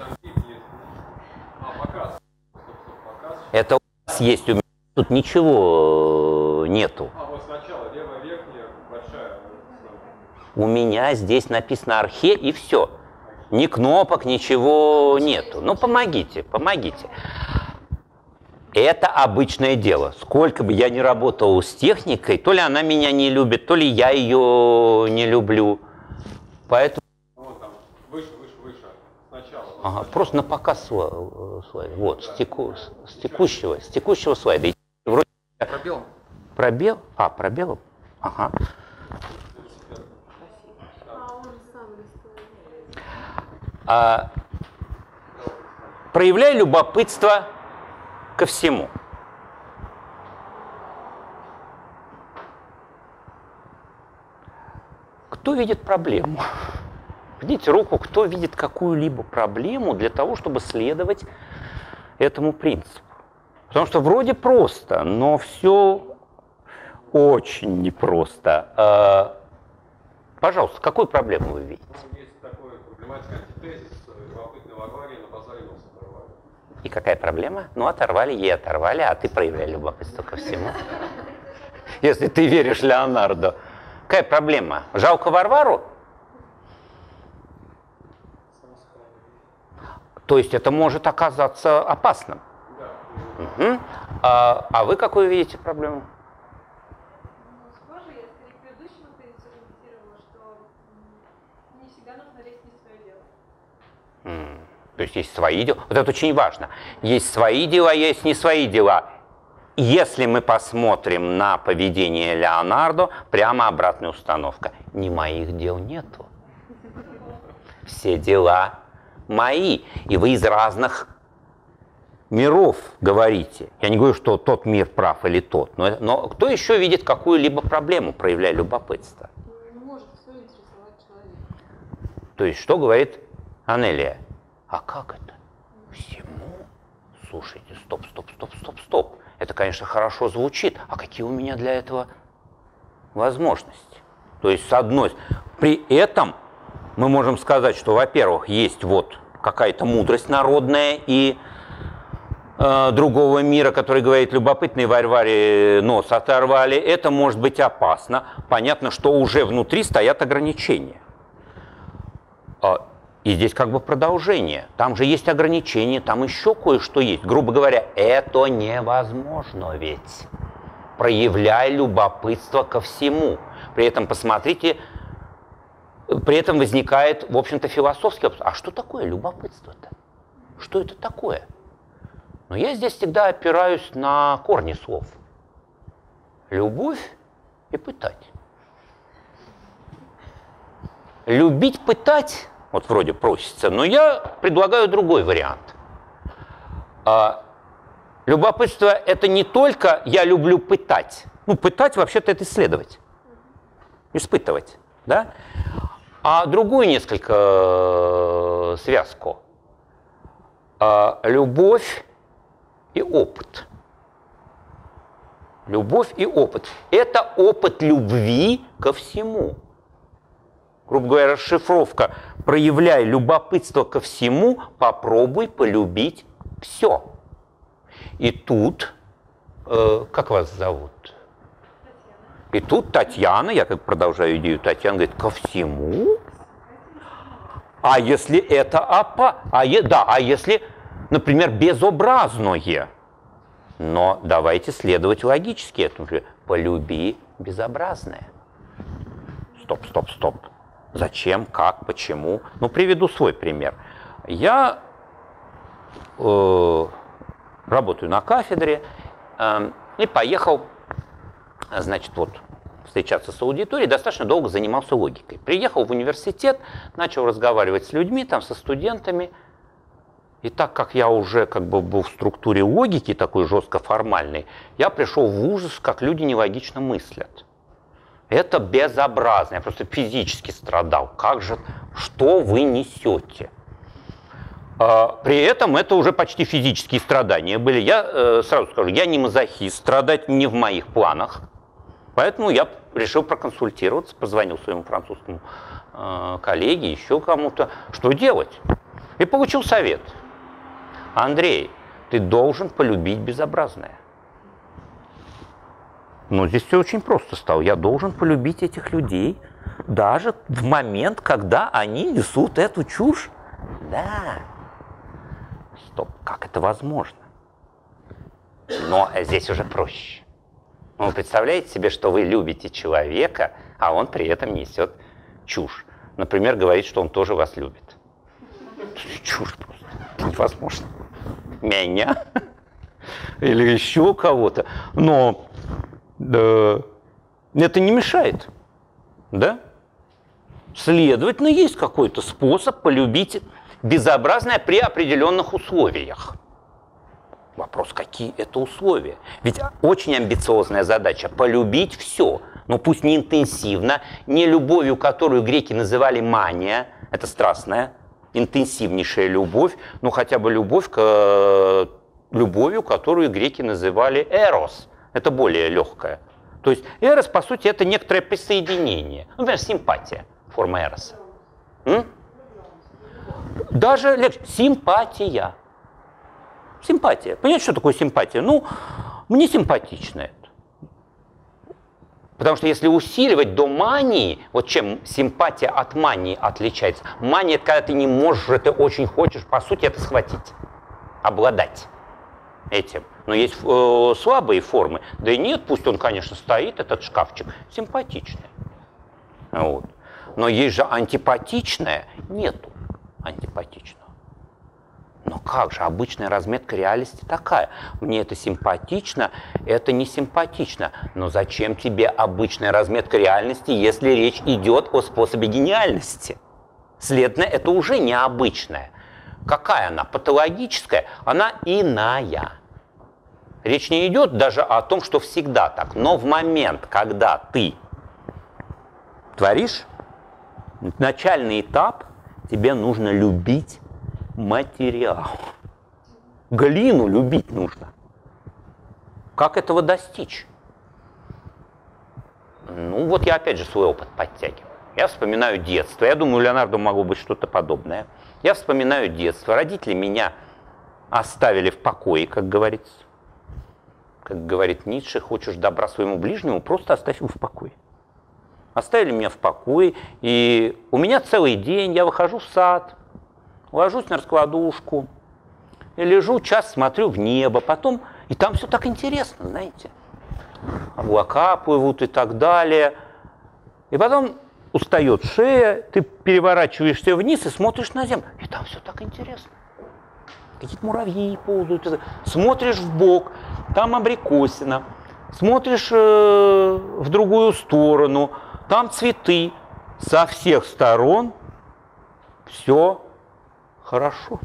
Это у вас есть, у меня тут ничего нету. Вот сначала левая верхняя, большая. У меня здесь написано архе и все. Ни кнопок, ничего нету. Ну, помогите, помогите. Это обычное дело. Сколько бы я ни работал с техникой, то ли она меня не любит, то ли я ее не люблю. Поэтому... Выше. Сначала. Ага, просто на показ слайда. Вот, с текущего слайда. Вроде... Пробел. Пробел? А, пробел? Ага. Проявляй любопытство ко всему. Кто видит проблему? Поднимите руку, кто видит какую-либо проблему для того, чтобы следовать этому принципу. Потому что вроде просто, но все очень непросто. Пожалуйста, какую проблему вы видите? Есть такой проблематика антитезис, любопытной Варваре на базаре нос оторвали. И какая проблема? Ну, оторвали, ей оторвали, а ты проявляй любопытство ко всему. Если ты веришь Леонардо. Какая проблема? Жалко Варвару? То есть это может оказаться опасным. Да. Угу. А вы какую видите проблему? Схоже, я скорее к предыдущему тезису комментировала, что не всегда нужно лезть не в свое дело. То есть есть свои дела. Вот это очень важно. Есть свои дела, есть не свои дела. если мы посмотрим на поведение Леонардо, прямо обратная установка. Не моих дел нету. Все дела мои. И вы из разных миров говорите. Я не говорю, что тот мир прав или тот. Но кто еще видит какую-либо проблему, проявляя любопытство? Не может все интересовать человека. То есть, что говорит Анелия? А как это? Всему? Слушайте, стоп. Это, конечно, хорошо звучит. А какие у меня для этого возможности? То есть, с одной стороны, при этом мы можем сказать, что, во-первых, есть вот какая-то мудрость народная и другого мира, который говорит, любопытной Варваре нос оторвали. Это может быть опасно. Понятно, что уже внутри стоят ограничения. И здесь как бы продолжение. Там же есть ограничения, там еще кое-что есть. Грубо говоря, это невозможно ведь. Проявляй любопытство ко всему. При этом посмотрите, при этом возникает, в общем-то, философский вопрос. А что такое любопытство-то? Что это такое? Но я здесь всегда опираюсь на корни слов. Любовь и пытать. Любить, пытать, вот вроде просится, но я предлагаю другой вариант. Любопытство – это не только «я люблю пытать». Ну, пытать вообще-то это исследовать, испытывать, да? А другую несколько связку. Любовь и опыт. Любовь и опыт. Это опыт любви ко всему. Грубо говоря, расшифровка. Проявляй любопытство ко всему, попробуй полюбить все. И тут, как вас зовут? Татьяна. И тут Татьяна, я как продолжаю идею Татьяны, говорит, ко всему? А если это а если, например, безобразное? Но давайте следовать логически этому. Полюби безобразное. Стоп. Зачем, как, почему? Ну, приведу свой пример. Я работаю на кафедре и поехал, значит, вот встречаться с аудиторией, достаточно долго занимался логикой. Приехал в университет, начал разговаривать с людьми, там, со студентами. И так как я уже как бы был в структуре логики, такой жестко формальной, я пришел в ужас, как люди нелогично мыслят. Это безобразно, я просто физически страдал. Как же, что вы несете? При этом это уже почти физические страдания были. Я сразу скажу, я не мазохист, страдать не в моих планах. Поэтому я решил проконсультироваться, позвонил своему французскому коллеге, еще кому-то, что делать. И получил совет. Андрей, ты должен полюбить безобразное. Но здесь все очень просто стало. Я должен полюбить этих людей, даже в момент, когда они несут эту чушь. Да. Стоп, как это возможно? Но здесь уже проще. Вы представляете себе, что вы любите человека, а он при этом несет чушь. Например, говорит, что он тоже вас любит. Чушь просто. Это невозможно. Меня или еще кого-то. Но да, это не мешает. Да? Следовательно, есть какой-то способ полюбить безобразное при определенных условиях. Вопрос, какие это условия? Ведь очень амбициозная задача – полюбить все. Но пусть не интенсивно, не любовью, которую греки называли мания, это страстная, интенсивнейшая любовь, но хотя бы любовь к любовью, которую греки называли эрос. Это более легкая. То есть эрос, по сути, это некоторое присоединение. Например, симпатия, форма эроса. Даже легче. Симпатия. Симпатия. Понимаете, что такое симпатия? Ну, мне симпатично это. Потому что если усиливать до мании, вот чем симпатия от мании отличается. Мания – это когда ты не можешь, ты очень хочешь, по сути, это схватить, обладать этим. Но есть слабые формы. Да и нет, пусть он, конечно, стоит, этот шкафчик, симпатичный. Вот. Но есть же антипатичное, нету антипатичного. Но как же, обычная разметка реальности такая. Мне это симпатично, это не симпатично. Но зачем тебе обычная разметка реальности, если речь идет о способе гениальности? Следовательно, это уже необычная. Какая она? Патологическая? Она иная. Речь не идет даже о том, что всегда так. Но в момент, когда ты творишь, начальный этап, тебе нужно любить материал. Глину любить нужно. Как этого достичь? Ну вот я опять же свой опыт подтягиваю. Я вспоминаю детство. Я думаю, у Леонардо могло быть что-то подобное. Я вспоминаю детство. Родители меня оставили в покое, как говорится. Как говорит Ницше, хочешь добра своему ближнему, просто оставь его в покое. Оставили меня в покое, и у меня целый день, я выхожу в сад, ложусь на раскладушку, и лежу, час смотрю в небо, потом, и там все так интересно, знаете. Облака плывут и так далее. И потом устает шея, ты переворачиваешься вниз и смотришь на землю, и там все так интересно. Какие-то муравьи ползают, смотришь вбок, там абрикосина, смотришь в другую сторону, там цветы, со всех сторон все хорошо.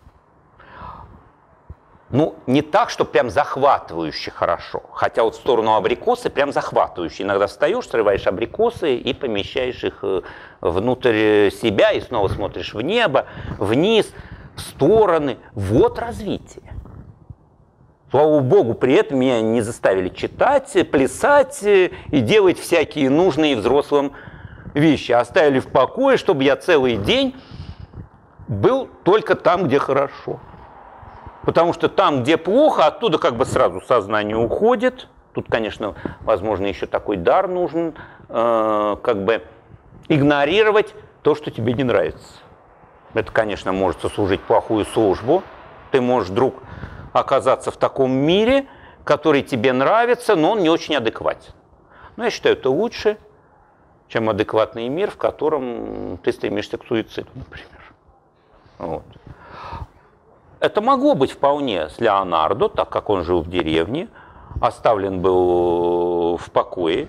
Ну, не так, что прям захватывающе хорошо, хотя вот в сторону абрикосы прям захватывающе. Иногда встаешь, срываешь абрикосы и помещаешь их внутрь себя, и снова смотришь в небо, вниз, в стороны. Вот развитие. Слава Богу, при этом меня не заставили читать, плясать и делать всякие нужные взрослым вещи. Оставили в покое, чтобы я целый день был только там, где хорошо. Потому что там, где плохо, оттуда как бы сразу сознание уходит. Тут, конечно, возможно, еще такой дар нужен, как бы игнорировать то, что тебе не нравится. Это, конечно, может сослужить плохую службу. Ты можешь вдруг оказаться в таком мире, который тебе нравится, но он не очень адекватен. Но я считаю, это лучше, чем адекватный мир, в котором ты стремишься к суициду, например. Вот. Это могло быть вполне с Леонардо, так как он жил в деревне, оставлен был в покое.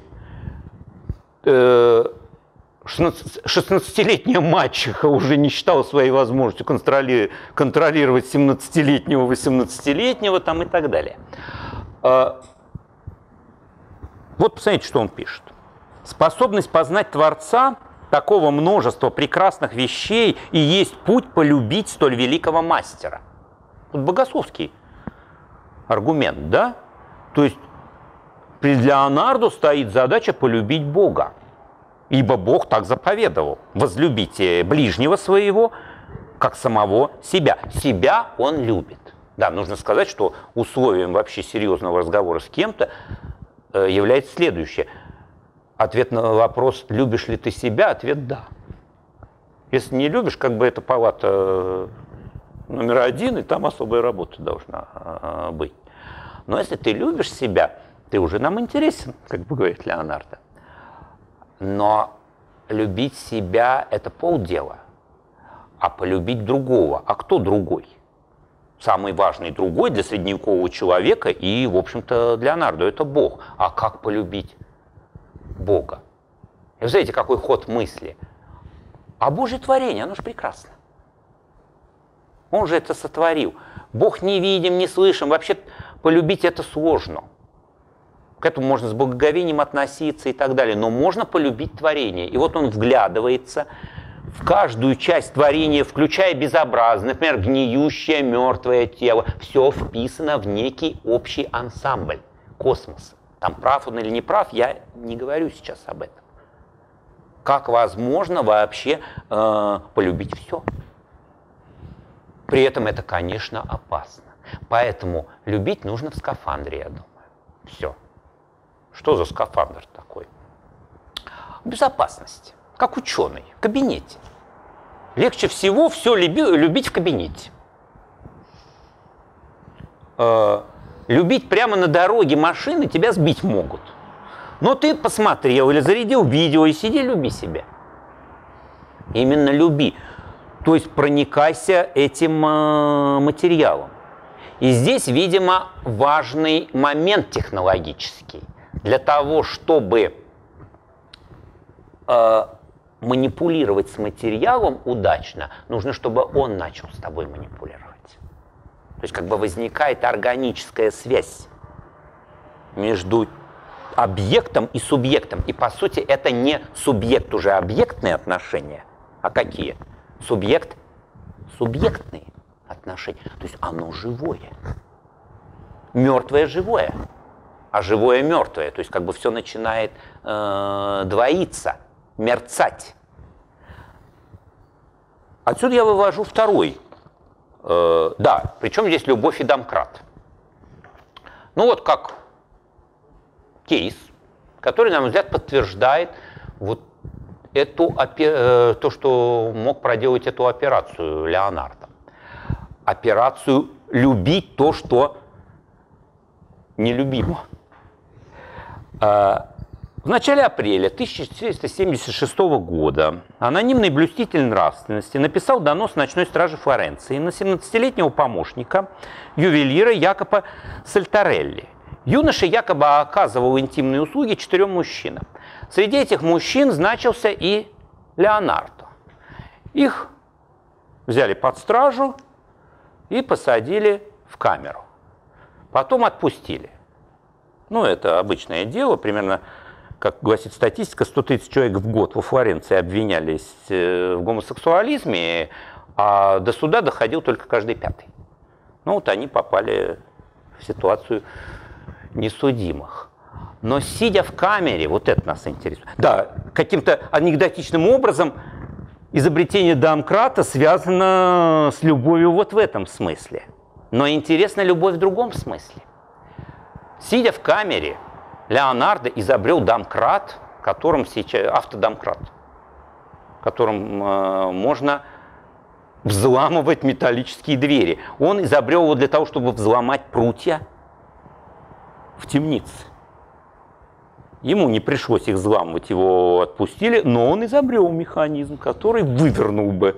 16-летняя мачеха уже не считала своей возможностью контролировать 17-летнего, 18-летнего там и так далее. Вот посмотрите, что он пишет. Способность познать Творца такого множества прекрасных вещей и есть путь полюбить столь великого мастера. Вот богословский аргумент, да? То есть при Леонардо стоит задача полюбить Бога. Ибо Бог так заповедовал. Возлюбите ближнего своего, как самого себя. Себя он любит. Да, нужно сказать, что условием вообще серьезного разговора с кем-то является следующее. Ответ на вопрос, любишь ли ты себя, ответ да. Если не любишь, как бы это палата номер 1, и там особая работа должна быть. Но если ты любишь себя, ты уже нам интересен, как бы говорит Леонардо. Но любить себя – это полдела, а полюбить другого. А кто другой? Самый важный другой для средневекового человека и, в общем-то, для Леонардо – это Бог. А как полюбить Бога? И вы знаете, какой ход мысли? А Божье творение, оно же прекрасно. Он же это сотворил. Бог не видим, не слышим. Вообще полюбить это сложно. К этому можно с благоговением относиться и так далее. Но можно полюбить творение. И вот он вглядывается в каждую часть творения, включая безобразное, например, гниющее мертвое тело. Все вписано в некий общий ансамбль космоса. Там прав он или не прав, я не говорю сейчас об этом. Как возможно вообще полюбить все? При этом это, конечно, опасно. Поэтому любить нужно в скафандре, я думаю. Все. Что за скафандр такой? Безопасность. Как ученый, в кабинете. Легче всего все любить в кабинете. Любить прямо на дороге машины тебя сбить могут. Но ты посмотрел или зарядил видео и сиди, люби себя. Именно люби. То есть проникайся этим материалом. И здесь, видимо, важный момент технологический. Для того, чтобы манипулировать с материалом удачно, нужно, чтобы он начал с тобой манипулировать. То есть как бы возникает органическая связь между объектом и субъектом. И по сути это не субъект уже объектные отношения, а какие? Субъектные отношения. То есть оно живое. Мертвое живое, а живое мертвое. То есть как бы все начинает двоиться, мерцать. Отсюда я вывожу второй. Да, причем здесь любовь и домкрат. Ну вот как кейс, который, на мой взгляд, подтверждает вот то, что мог проделать эту операцию Леонардо. Операцию любить то, что нелюбимо. В начале апреля 1476 года анонимный блюститель нравственности написал донос ночной стражи Флоренции на 17-летнего помощника ювелира Якопо Сальтарелли. Юноша якобы оказывал интимные услуги 4 мужчинам. Среди этих мужчин значился и Леонардо. Их взяли под стражу и посадили в камеру. Потом отпустили. Ну, это обычное дело, примерно, как гласит статистика, 130 человек в год во Флоренции обвинялись в гомосексуализме, а до суда доходил только каждый 5-й. Ну, вот они попали в ситуацию несудимых. Но сидя в камере, вот это нас интересует. Да, каким-то анекдотичным образом изобретение домкрата связано с любовью вот в этом смысле. Но интересна любовь в другом смысле. Сидя в камере, Леонардо изобрел домкрат, которым сейчас автодомкрат, которым можно взламывать металлические двери. Он изобрел его для того, чтобы взломать прутья в темнице. Ему не пришлось их взламывать, его отпустили, но он изобрел механизм, который вывернул бы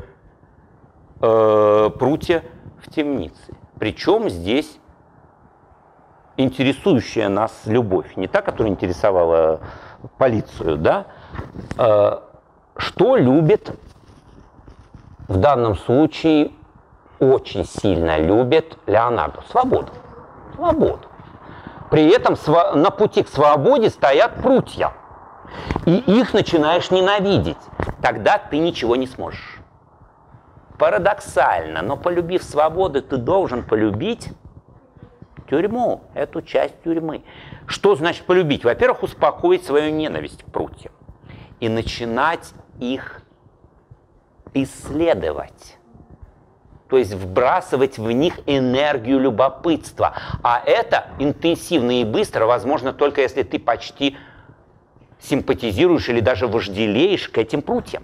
прутья в темнице. Причем здесь интересующая нас любовь, не та, которая интересовала полицию, да? Что любит в данном случае, очень сильно любит Леонардо? Свободу. Свободу. При этом на пути к свободе стоят прутья. И их начинаешь ненавидеть. Тогда ты ничего не сможешь. Парадоксально, но полюбив свободу, ты должен полюбить тюрьму, эту часть тюрьмы. Что значит полюбить? Во-первых, успокоить свою ненависть к прутьям и начинать их исследовать. То есть вбрасывать в них энергию любопытства. А это интенсивно и быстро возможно только если ты почти симпатизируешь или даже вожделеешь к этим прутьям.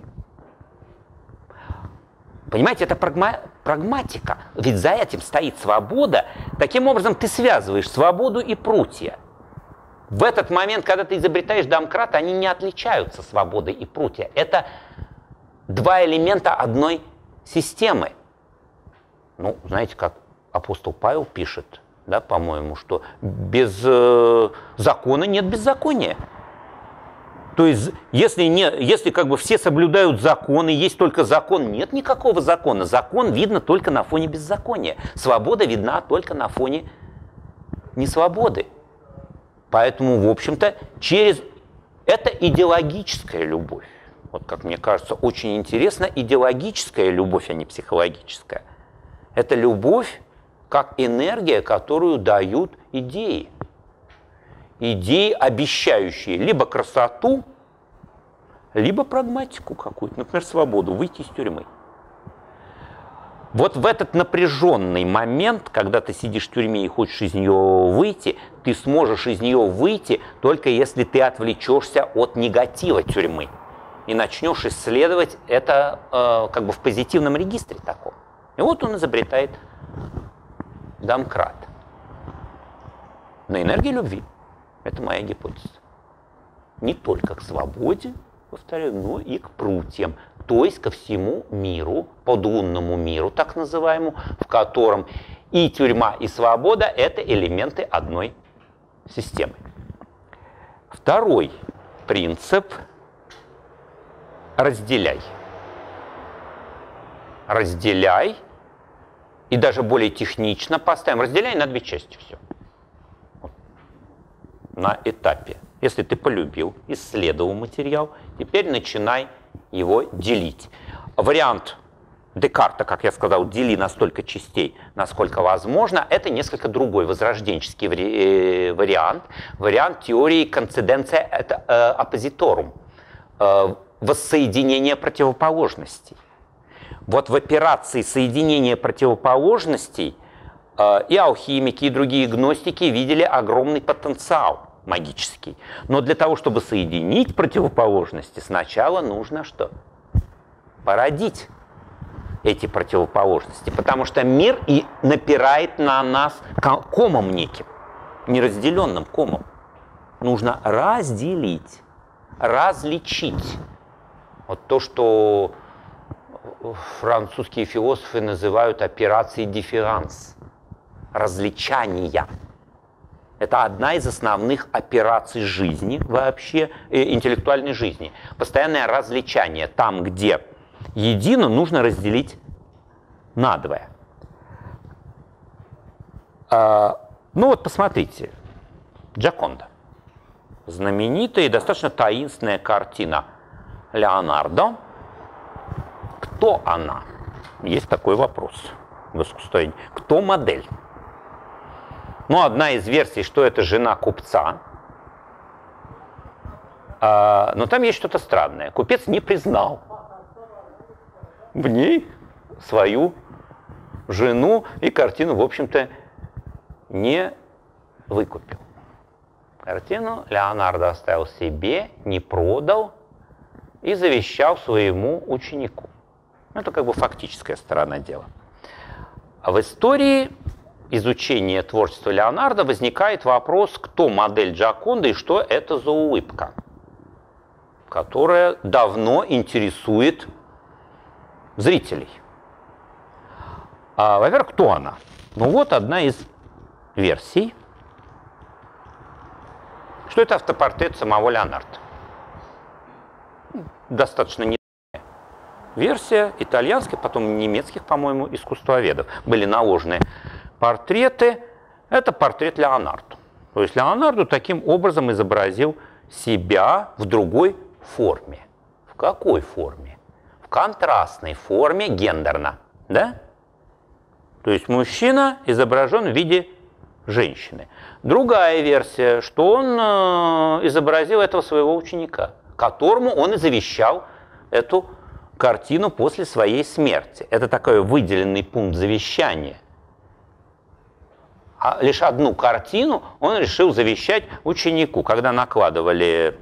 Понимаете, это прагматика. Ведь за этим стоит свобода. Таким образом, ты связываешь свободу и прутья. В этот момент, когда ты изобретаешь домкрат, они не отличаются, свобода и прутья. Это два элемента одной системы. Ну, знаете, как апостол Павел пишет, да, по-моему, что без закона нет беззакония. То есть, если как бы все соблюдают законы, есть только закон, нет никакого закона. Закон видно только на фоне беззакония. Свобода видна только на фоне несвободы. Поэтому, в общем-то, это идеологическая любовь. Вот, как мне кажется, очень интересно, идеологическая любовь, а не психологическая. Это любовь как энергия, которую дают идеи. Идеи, обещающие либо красоту, либо прагматику какую-то, например, свободу, выйти из тюрьмы. Вот в этот напряженный момент, когда ты сидишь в тюрьме и хочешь из нее выйти, ты сможешь из нее выйти только если ты отвлечешься от негатива тюрьмы и начнешь исследовать это как бы в позитивном регистре таком. И вот он изобретает домкрат. На энергии любви. Это моя гипотеза. Не только к свободе, повторяю, но и к прутьям, то есть ко всему миру, подлунному миру, так называемому, в котором и тюрьма, и свобода – это элементы одной системы. Второй принцип – разделяй. Разделяй, и даже более технично поставим. Разделяй на две части все. На этапе. Если ты полюбил, исследовал материал, теперь начинай его делить. Вариант Декарта, как я сказал, дели на столько частей, насколько возможно, это несколько другой возрожденческий вариант. Вариант теории конциденция оппозиторум, воссоединение противоположностей. Вот в операции соединения противоположностей и алхимики, и другие гностики видели огромный потенциал магический. Но для того, чтобы соединить противоположности, сначала нужно что? Породить эти противоположности. Потому что мир и напирает на нас комом неким, неразделенным комом. Нужно разделить, различить. Вот то, что французские философы называют операцией дифферанс, различания. Это одна из основных операций жизни вообще, интеллектуальной жизни. Постоянное различание. Там, где едино, нужно разделить надвое. Ну вот посмотрите, Джоконда. Знаменитая и достаточно таинственная картина Леонардо. Кто она? Есть такой вопрос в искусстве. Кто модель? Ну, одна из версий, что это жена купца. Но там есть что-то странное. Купец не признал в ней свою жену и картину, в общем-то, не выкупил. Картину Леонардо оставил себе, не продал и завещал своему ученику. Это как бы фактическая сторона дела. А в истории изучения творчества Леонардо возникает вопрос, кто модель Джоконды и что это за улыбка, которая давно интересует зрителей. Во-первых, кто она? Ну вот одна из версий, что это автопортрет самого Леонардо. Достаточно не версия итальянских, потом немецких, по-моему, искусствоведов. Были наложены портреты. Это портрет Леонардо. То есть Леонардо таким образом изобразил себя в другой форме. В какой форме? В контрастной форме, гендерно. Да? То есть мужчина изображен в виде женщины. Другая версия, что он изобразил этого своего ученика, которому он и завещал эту картину после своей смерти. Это такой выделенный пункт завещания. А лишь одну картину он решил завещать ученику. Когда накладывали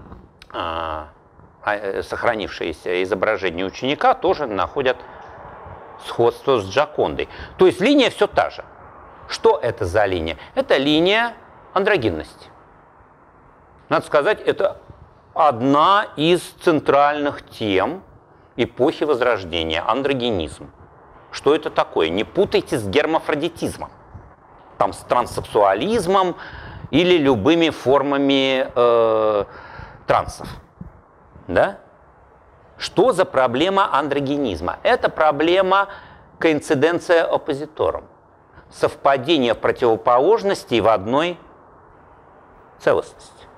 сохранившееся изображение ученика, тоже находят сходство с Джокондой. То есть линия все та же. Что это за линия? Это линия андрогинности. Надо сказать, это одна из центральных тем эпохи Возрождения – андрогинизм. Что это такое? Не путайте с гермафродитизмом, там, с транссексуализмом или любыми формами трансов. Да? Что за проблема андрогинизма? Это проблема коинциденция оппозиторум. Совпадение противоположностей в одной целостности.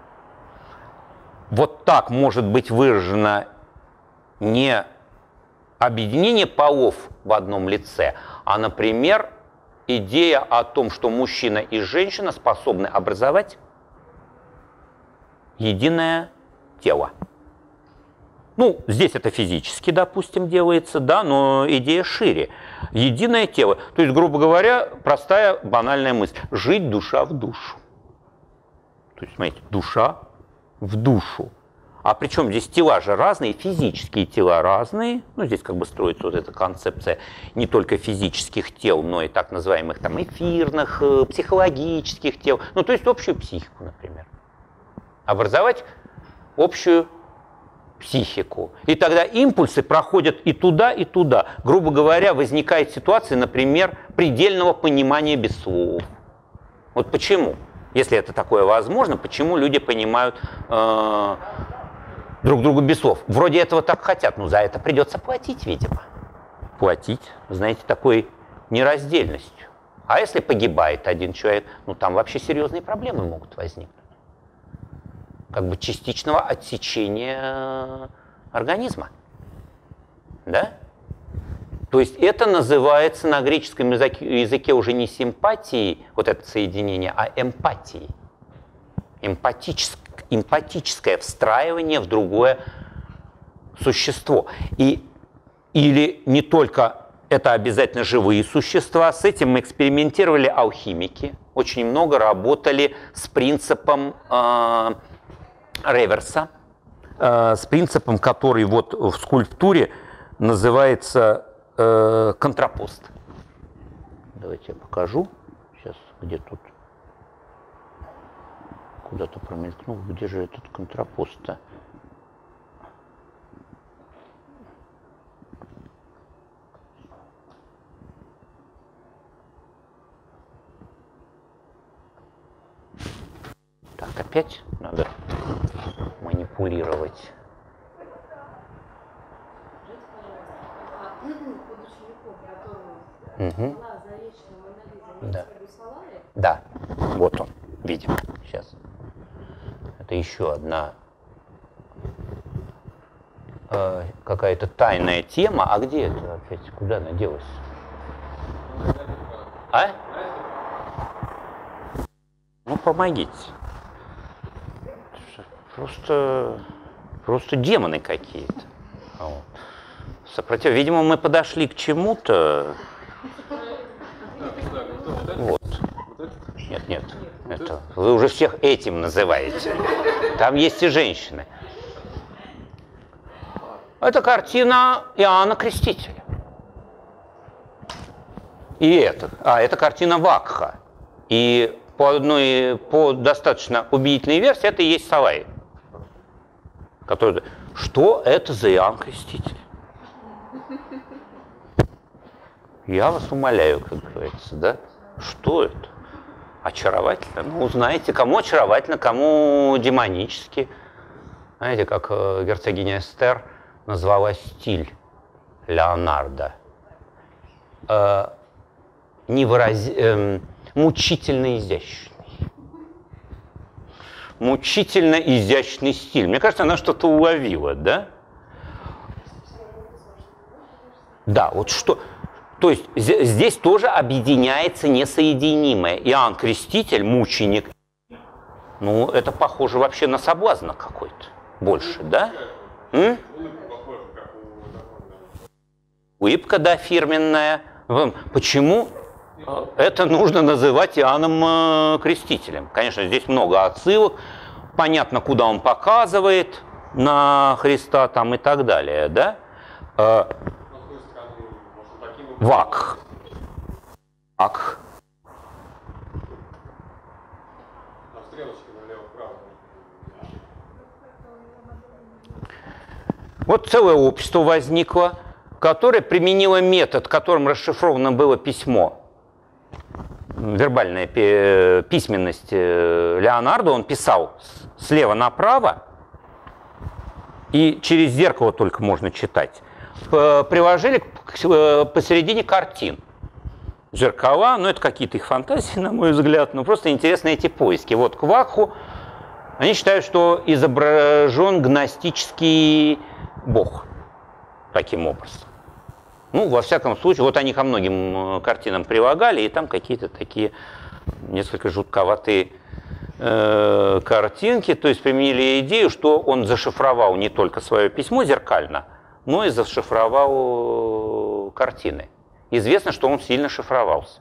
Вот так может быть выражено не объединение полов в одном лице, а, например, идея о том, что мужчина и женщина способны образовать единое тело. Ну, здесь это физически, допустим, делается, да, но идея шире. Единое тело. То есть, грубо говоря, простая банальная мысль. Жить душа в душу. То есть, смотрите, душа в душу. А причем здесь тела же разные, физические тела разные. Ну, здесь как бы строится вот эта концепция не только физических тел, но и так называемых там эфирных, психологических тел. Ну, то есть общую психику, например. Образовать общую психику. И тогда импульсы проходят и туда, и туда. Грубо говоря, возникает ситуация, например, предельного понимания без слов. Вот почему? Если это такое возможно, почему люди понимают друг друга без слов? Вроде этого так хотят, но за это придется платить, видимо. Платить, знаете, такой нераздельностью. А если погибает один человек, ну там вообще серьезные проблемы могут возникнуть. Как бы частичного отсечения организма. Да? То есть это называется на греческом языке уже не симпатией, вот это соединение, а эмпатией. Эмпатическое встраивание в другое существо. Или не только это обязательно живые существа, с этим экспериментировали алхимики, очень много работали с принципом реверса, с принципом, который вот в скульптуре называется контрапост. Давайте я покажу. Сейчас, где тут? Куда-то промелькнул. Где же этот контрапост-то? Так, опять надо манипулировать. Угу. Да. Да, вот он, видим. Сейчас. Это еще одна какая-то тайная тема. А где это опять? Куда она делась? А? Ну, помогите. Просто демоны какие-то. Вот. Видимо, мы подошли к чему-то. Вот. Нет. Это вы уже всех этим называете. Там есть и женщины. Это картина Иоанна Крестителя. И это картина Вакха. И по достаточно убедительной версии, это и есть Салай. Что это за Иоанн Креститель? Я вас умоляю, как говорится, да? Что это? Очаровательно? Ну, узнаете, кому очаровательно, кому демонически. Знаете, как герцогиня Эстер назвала стиль Леонардо. Мучительно изящный. Мучительно изящный стиль. Мне кажется, она что-то уловила, да? Да, вот что... То есть здесь тоже объединяется несоединимое. Иоанн Креститель, мученик. Ну, это похоже вообще на соблазна какой-то. Больше, да? Улыбка, да, фирменная. Почему это нужно называть Иоанном Крестителем? Конечно, здесь много отсылок. Понятно, куда он показывает на Христа там и так далее, да? Вакх. Вот целое общество возникло, которое применило метод, которым расшифровано было письмо, вербальная письменность Леонардо. Он писал слева направо, и через зеркало только можно читать. Приложили посередине картин. Зеркала, ну это какие-то их фантазии, на мой взгляд, но просто интересны эти поиски. Вот к Вакху они считают, что изображен гностический бог таким образом. Ну, во всяком случае, вот они ко многим картинам прилагали, и там какие-то такие несколько жутковатые картинки, то есть применили идею, что он зашифровал не только свое письмо зеркально, но и зашифровал картины. Известно, что он сильно шифровался.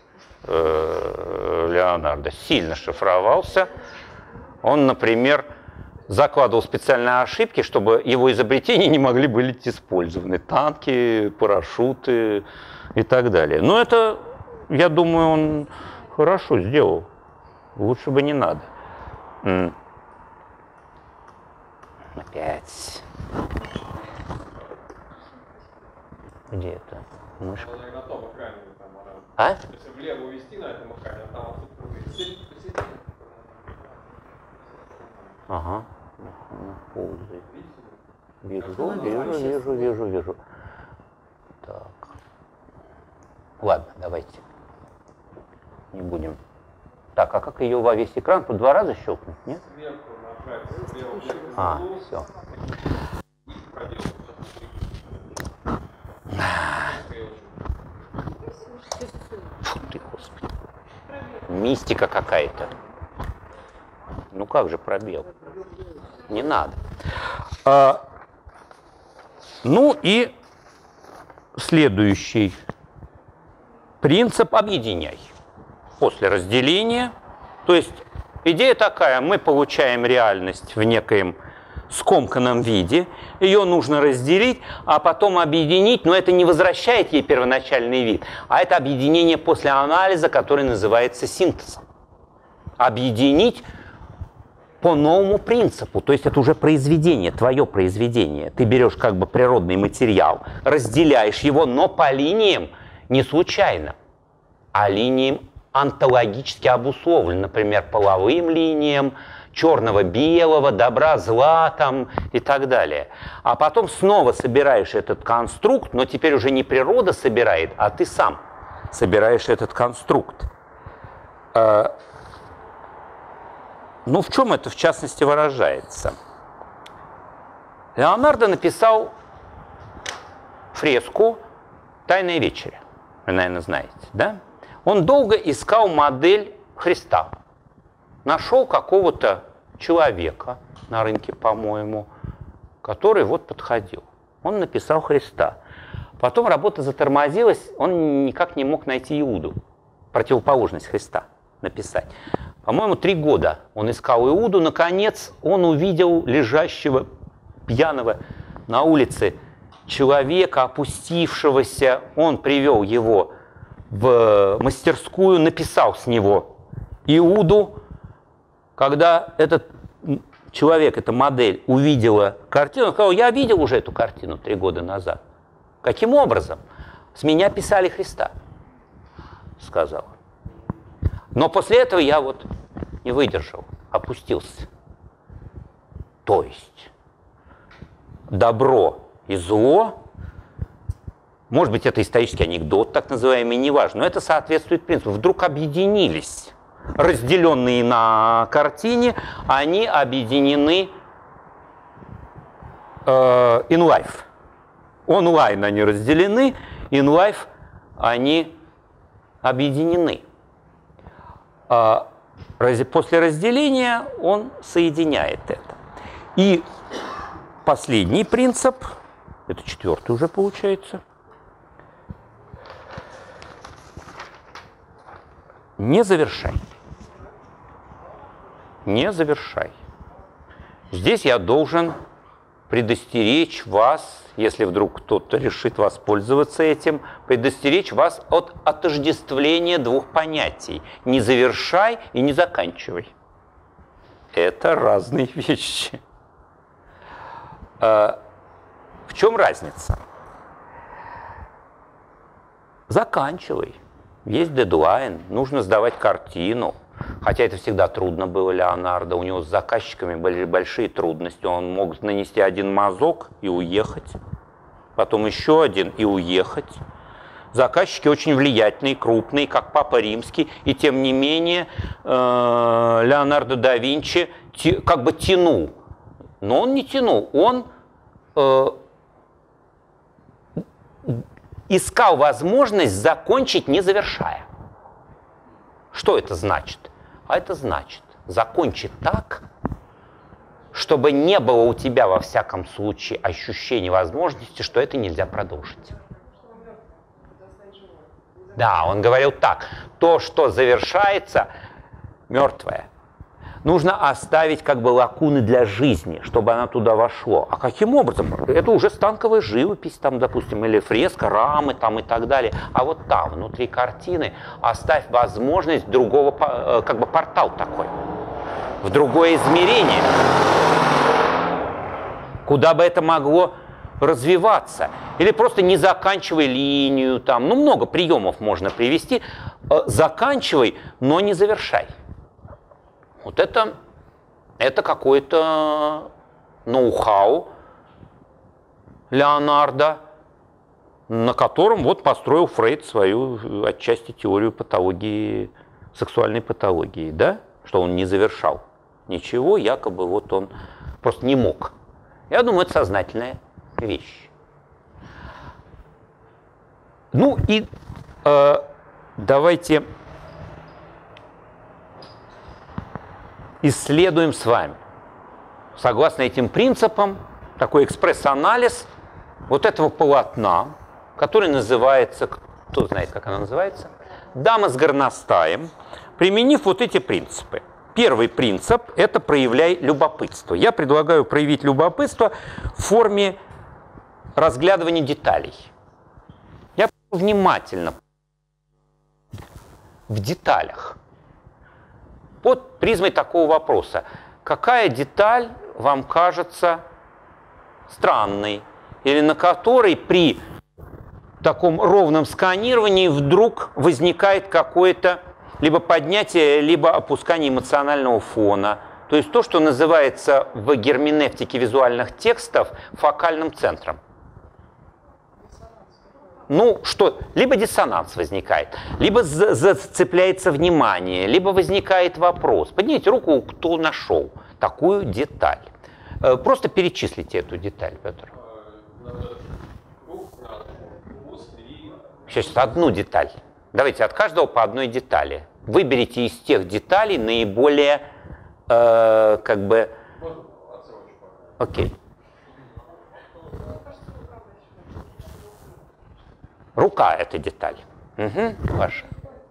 Леонардо сильно шифровался. Он, например, закладывал специальные ошибки, чтобы его изобретения не могли быть использованы. Танки, парашюты и так далее. Но это, я думаю, он хорошо сделал. Лучше бы не надо. Опять. Где это? Мышка. Она на том экране там она. А? Если влево увести на этом экране, а там отсутствует. Ага. Вижу. Так. Ладно, давайте. Не будем. Так, а как ее во весь экран? По 2 раза щелкнуть, нет? Сверху нажать, слева, А, все. Фу ты, Господи. Мистика какая-то. Ну как же пробел? Не надо. Ну и следующий принцип: объединяй. После разделения, то есть идея такая: мы получаем реальность в некоем скомканном виде, ее нужно разделить, а потом объединить, но это не возвращает ей первоначальный вид, а это объединение после анализа, который называется синтезом. Объединить по новому принципу, то есть это уже произведение, твое произведение. Ты берешь как бы природный материал, разделяешь его, но по линиям не случайно, а линиям онтологически обусловлен, например, половым линиям, черного-белого, добра-зла там и так далее. А потом снова собираешь этот конструкт, но теперь уже не природа собирает, а ты сам собираешь этот конструкт. Ну, в чем это, в частности, выражается? Леонардо написал фреску «Тайная вечеря». Вы, наверное, знаете, да? Он долго искал модель Христа. Нашел какого-то человека на рынке, по-моему, который вот подходил. Он написал Христа. Потом работа затормозилась, он никак не мог найти Иуду, противоположность Христа, написать. По-моему, 3 года он искал Иуду. Наконец он увидел лежащего пьяного на улице человека, опустившегося. Он привел его в мастерскую, написал с него Иуду. Когда этот человек, эта модель увидела картину, он сказал: я видел уже эту картину 3 года назад. Каким образом? С меня писали Христа, сказал. Но после этого я вот не выдержал, опустился. То есть добро и зло, может быть, это исторический анекдот, так называемый, неважно, но это соответствует принципу. Вдруг объединились. Разделенные на картине, они объединены in life. Онлайн они разделены, in life они объединены. После разделения он соединяет это. И последний принцип, это 4-й уже получается, не завершай. Не завершай. Здесь я должен предостеречь вас, если вдруг кто-то решит воспользоваться этим, предостеречь вас от отождествления 2 понятий. Не завершай и не заканчивай. Это разные вещи. В чем разница? Заканчивай. Есть дедлайн, нужно сдавать картину. Хотя это всегда трудно было Леонардо, у него с заказчиками были большие трудности. Он мог нанести 1 мазок и уехать, потом еще 1 и уехать. Заказчики очень влиятельные, крупные, как Папа Римский, и тем не менее Леонардо да Винчи как бы тянул. Но он не тянул, он искал возможность закончить, не завершая. Что это значит? А это значит закончить так, чтобы не было у тебя во всяком случае ощущения возможности, что это нельзя продолжить. Да, он говорил так: то, что завершается, мертвое. Нужно оставить как бы лакуны для жизни, чтобы она туда вошло. А каким образом? Это уже станковая живопись, там, допустим, или фреска, рамы там, и так далее. А вот там, внутри картины, оставь возможность другого, как бы портал такой, в другое измерение. Куда бы это могло развиваться. Или просто не заканчивай линию, там, ну, много приемов можно привести. Заканчивай, но не завершай. Вот это какой-то ноу-хау Леонардо, на котором вот построил Фрейд свою отчасти теорию патологии, сексуальной патологии, да? Что он не завершал ничего, якобы вот он просто не мог. Я думаю, это сознательная вещь. Ну и давайте исследуем с вами, согласно этим принципам, такой экспресс-анализ вот этого полотна, который называется, кто знает, как оно называется, «Дама с горностаем», применив вот эти принципы. Первый принцип – это проявляй любопытство. Я предлагаю проявить любопытство в форме разглядывания деталей. Я внимательно в деталях. Под призмой такого вопроса. Какая деталь вам кажется странной? Или на которой при таком ровном сканировании вдруг возникает какое-то либо поднятие, либо опускание эмоционального фона. То есть то, что называется в герменевтике визуальных текстов фокальным центром. Ну, что, либо диссонанс возникает, либо зацепляется внимание, либо возникает вопрос. Поднимите руку, кто нашел такую деталь. Просто перечислите эту деталь, Петр. Сейчас одну деталь. Давайте от каждого по одной детали. Выберите из тех деталей наиболее, как бы... Окей. Рука – это деталь. Угу, ваша.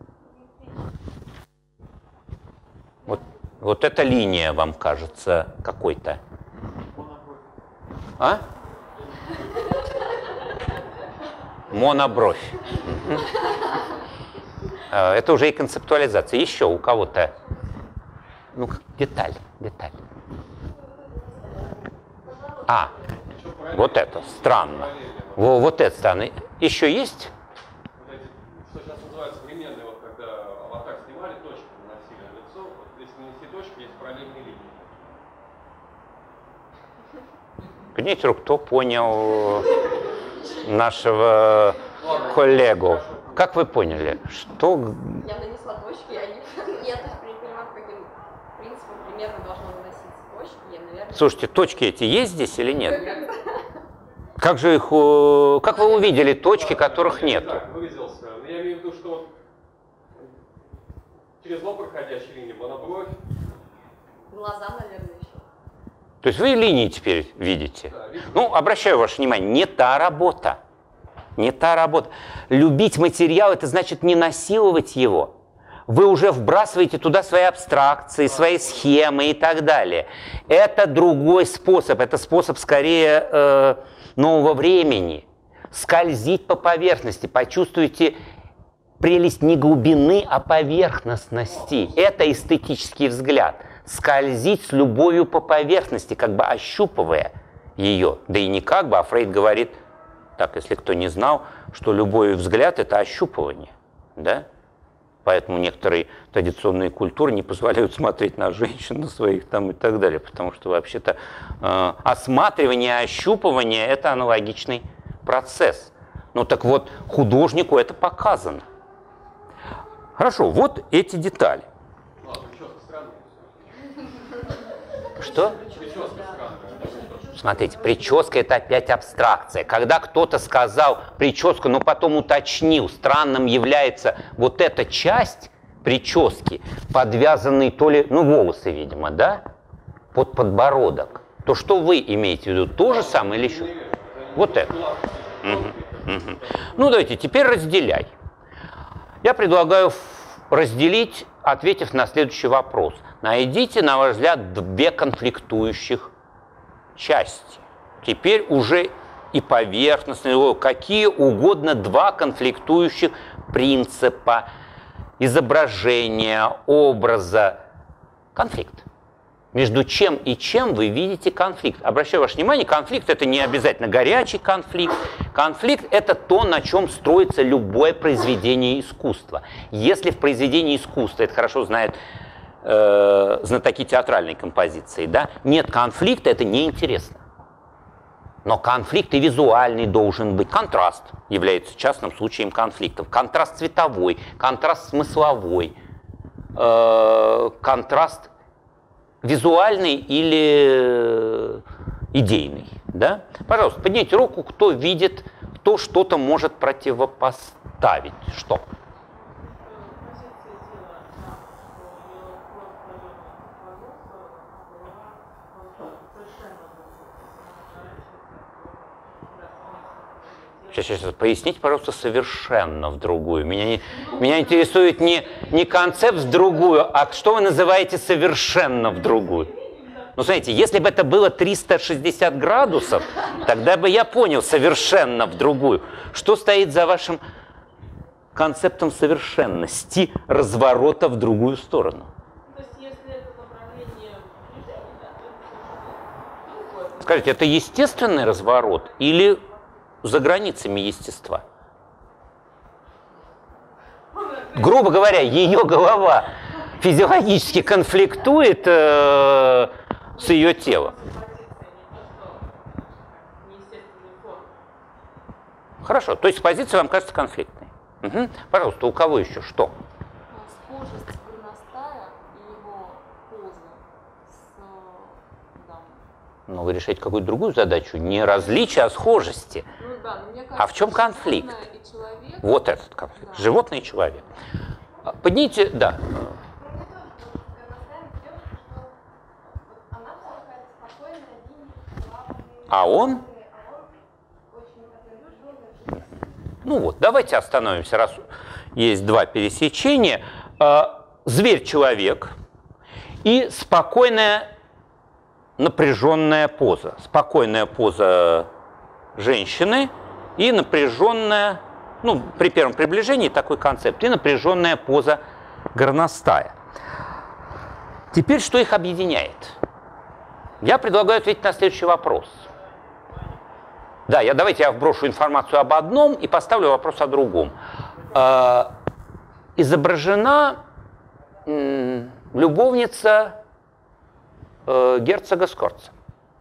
Вот эта линия вам кажется какой-то. А? Монобровь. Угу. Это уже и концептуализация. Еще у кого-то. Ну, деталь. А, вот это странно. Вот это странно. Еще есть? Что сейчас называется современные, вот когда аватар снимали, точки наносили на лицо. Вот если нанести точки, есть параллельные линии. Поднимите руку, кто понял нашего коллегу. Как вы поняли? Что... Я нанесла точки, я не понимаю, каким принципом примерно должно наноситься точки. Я, наверное... Слушайте, точки эти есть здесь или нет? Как же их... Как вы увидели точки, которых нету? Так, выразился. Я имею в виду, что через лоб проходящая линия, монобровь. Глаза, наверное, еще. То есть вы линии теперь видите? Да, вижу. Ну, обращаю ваше внимание, не та работа. Не та работа. Любить материал – это значит не насиловать его. Вы уже вбрасываете туда свои абстракции, свои схемы и так далее. Это другой способ. Это способ скорее нового времени. Скользить по поверхности. Почувствуйте прелесть не глубины, а поверхностности. Это эстетический взгляд. Скользить с любовью по поверхности, как бы ощупывая ее. Да и не как бы, а Фрейд говорит, так, если кто не знал, что любой взгляд – это ощупывание. Да? Поэтому некоторые традиционные культуры не позволяют смотреть на женщин, на своих там и так далее. Потому что вообще-то осматривание, ощупывание – это аналогичный процесс. Ну так вот, художнику это показано. Хорошо, вот эти детали. Прическа странная. Что? Прическа странная. Смотрите, прическа – это опять абстракция. Когда кто-то сказал прическа, но потом уточнил, странным является вот эта часть прически, подвязанные то ли, ну, волосы, видимо, да, под подбородок, то что вы имеете в виду? То же самое или еще? Вот это. Ну, давайте, теперь разделяй. Я предлагаю разделить, ответив на следующий вопрос. Найдите, на ваш взгляд, две конфликтующих части. Теперь уже и поверхностные, какие угодно два конфликтующих принципа, изображения, образа. Конфликт. Между чем и чем вы видите конфликт? Обращаю ваше внимание, конфликт — это не обязательно горячий конфликт. Конфликт — это то, на чем строится любое произведение искусства. Если в произведении искусства, это хорошо знают знатоки театральной композиции, да, нет конфликта, это неинтересно. Но конфликт и визуальный должен быть. Контраст является частным случаем конфликтов. Контраст цветовой, контраст смысловой, контраст визуальный или идейный. Да? Пожалуйста, поднимите руку, кто видит, кто что-то может противопоставить. Что? Сейчас, поясните, пожалуйста, совершенно в другую. Меня интересует не концепт в другую, а что вы называете совершенно в другую. Ну, смотрите, если бы это было 360 градусов, тогда бы я понял совершенно в другую. Что стоит за вашим концептом совершенности, разворота в другую сторону? То есть, если это направление движения, да, то это Скажите, это естественный разворот или за границами естества? Грубо говоря, ее голова физиологически конфликтует с ее телом. Хорошо, то есть позиция вам кажется конфликтной. Угу. Пожалуйста, у кого еще что? Схожесть горностая и его позы с дамой. Ну, вы решаете какую-то другую задачу. Не различие, а схожести. Ну да, но мне кажется, А в чем конфликт? животное и человек. Вот этот конфликт. Да. Животное и человек. Поднимите, да. А он? Ну вот, давайте остановимся, раз есть два пересечения. Зверь-человек и спокойная напряженная поза. Спокойная поза женщины и напряженная, ну, при первом приближении такой концепт, и напряженная поза горностая. Теперь, что их объединяет? Я предлагаю ответить на следующий вопрос. Да, давайте я вброшу информацию об одном и поставлю вопрос о другом. Изображена любовница герцога Скорца.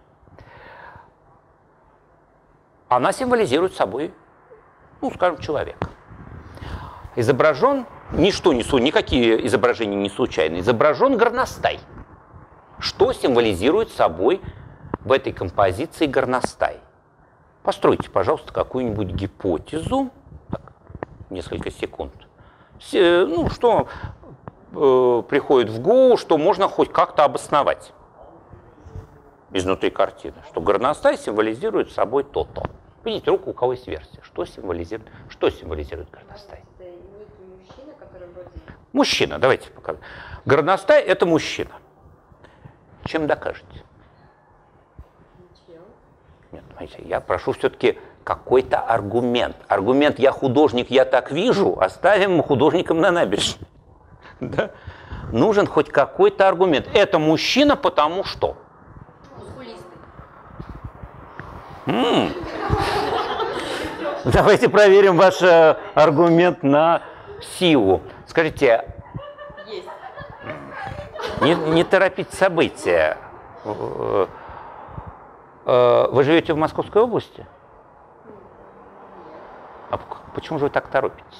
Она символизирует собой, ну, скажем, человека. Изображен, никакие изображения не случайны, изображен горностай. Что символизирует собой в этой композиции горностай? Постройте, пожалуйста, какую-нибудь гипотезу. Так, несколько секунд. Ну, что приходит в голову, что можно хоть как-то обосновать изнутри картины. Что горностай символизирует собой то-то. Видите, руку, у кого есть версия. Что символизирует горностай? Это некий мужчина, который вроде... Мужчина, давайте покажем. Горностай – это мужчина. Чем докажете? Ничем. Нет, смотрите, я прошу все-таки какой-то аргумент. Аргумент «я художник, я так вижу» оставим художникам на набережной. Да? Нужен хоть какой-то аргумент. Это мужчина, потому что? Мускулистый. Давайте проверим ваш аргумент на силу. Скажите, Есть. не торопите события. Вы живете в Московской области? А почему же вы так торопитесь?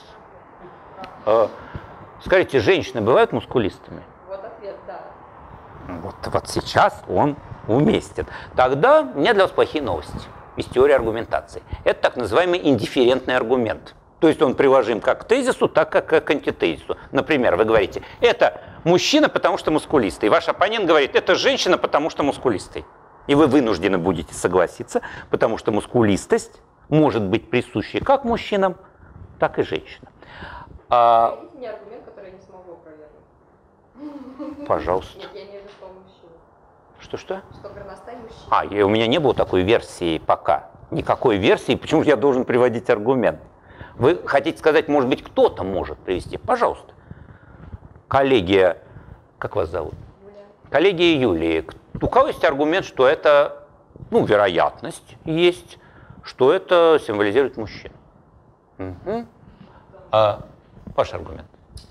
Скажите, женщины бывают мускулистами? Вот ответ, да. Вот сейчас он уместен. Тогда у меня для вас плохие новости из теории аргументации. Это так называемый индифферентный аргумент. То есть он приложим как к тезису, так как к антитезису. Например, вы говорите, это мужчина, потому что мускулистый. Ваш оппонент говорит, это женщина, потому что мускулистый. И вы вынуждены будете согласиться, потому что мускулистость может быть присуща как мужчинам, так и женщинам. Дайте мне аргумент, который я не смогу опровергнуть. Пожалуйста. Нет, я имею в виду, что он мужчина. Что-что? Что горностай мужчина. И у меня не было такой версии пока. Никакой версии. Почему же я должен приводить аргумент? Вы хотите сказать, может быть, кто-то может привести? Пожалуйста. Коллегия, как вас зовут? Коллеги Юлии, у кого есть аргумент, что это, ну, вероятность есть, что это символизирует мужчин? Угу. Ваш аргумент?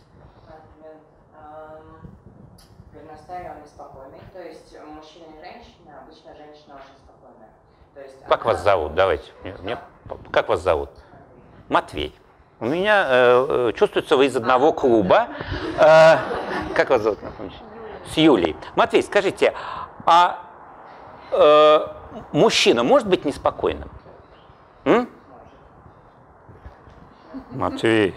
Горностай, он неспокойный, то есть мужчина и женщина, обычно женщина очень спокойная. То есть Как вас зовут? Давайте. Как вас зовут? Матвей. У меня чувствуется, вы из одного клуба. Как вас зовут? С Юлей. Матвей, скажите, а мужчина может быть неспокойным? Матвей.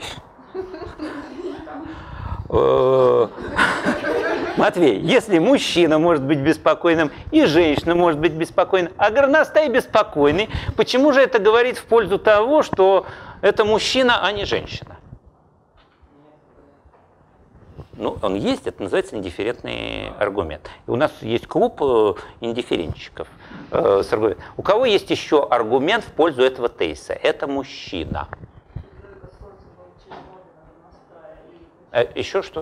Матвей, если мужчина может быть беспокойным и женщина может быть беспокойной, а горностай беспокойный, почему же это говорит в пользу того, что это мужчина, а не женщина? Ну, он есть, это называется индифферентный аргумент. И у нас есть клуб индифферентщиков с аргументом. У кого есть еще аргумент в пользу этого тезиса? Это мужчина. Еще что?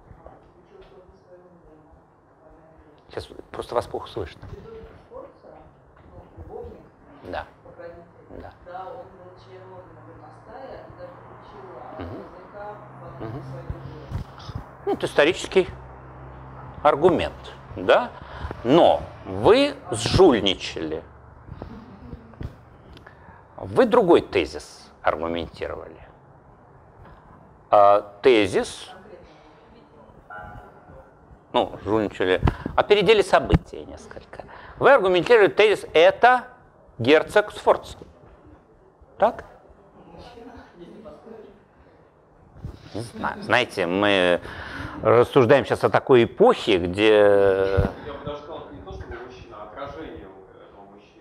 Сейчас просто вас плохо слышно. Да. Да. Ну, это исторический аргумент, да? Но вы сжульничали. Вы другой тезис аргументировали. Тезис, ну, жульничали, опередили события несколько. Вы аргументировали тезис «это герцог Сфорца». Так? Не знаю. Знаете, мы рассуждаем сейчас о такой эпохе, где... Я бы даже сказал, не то, что мужчина, а отражение этого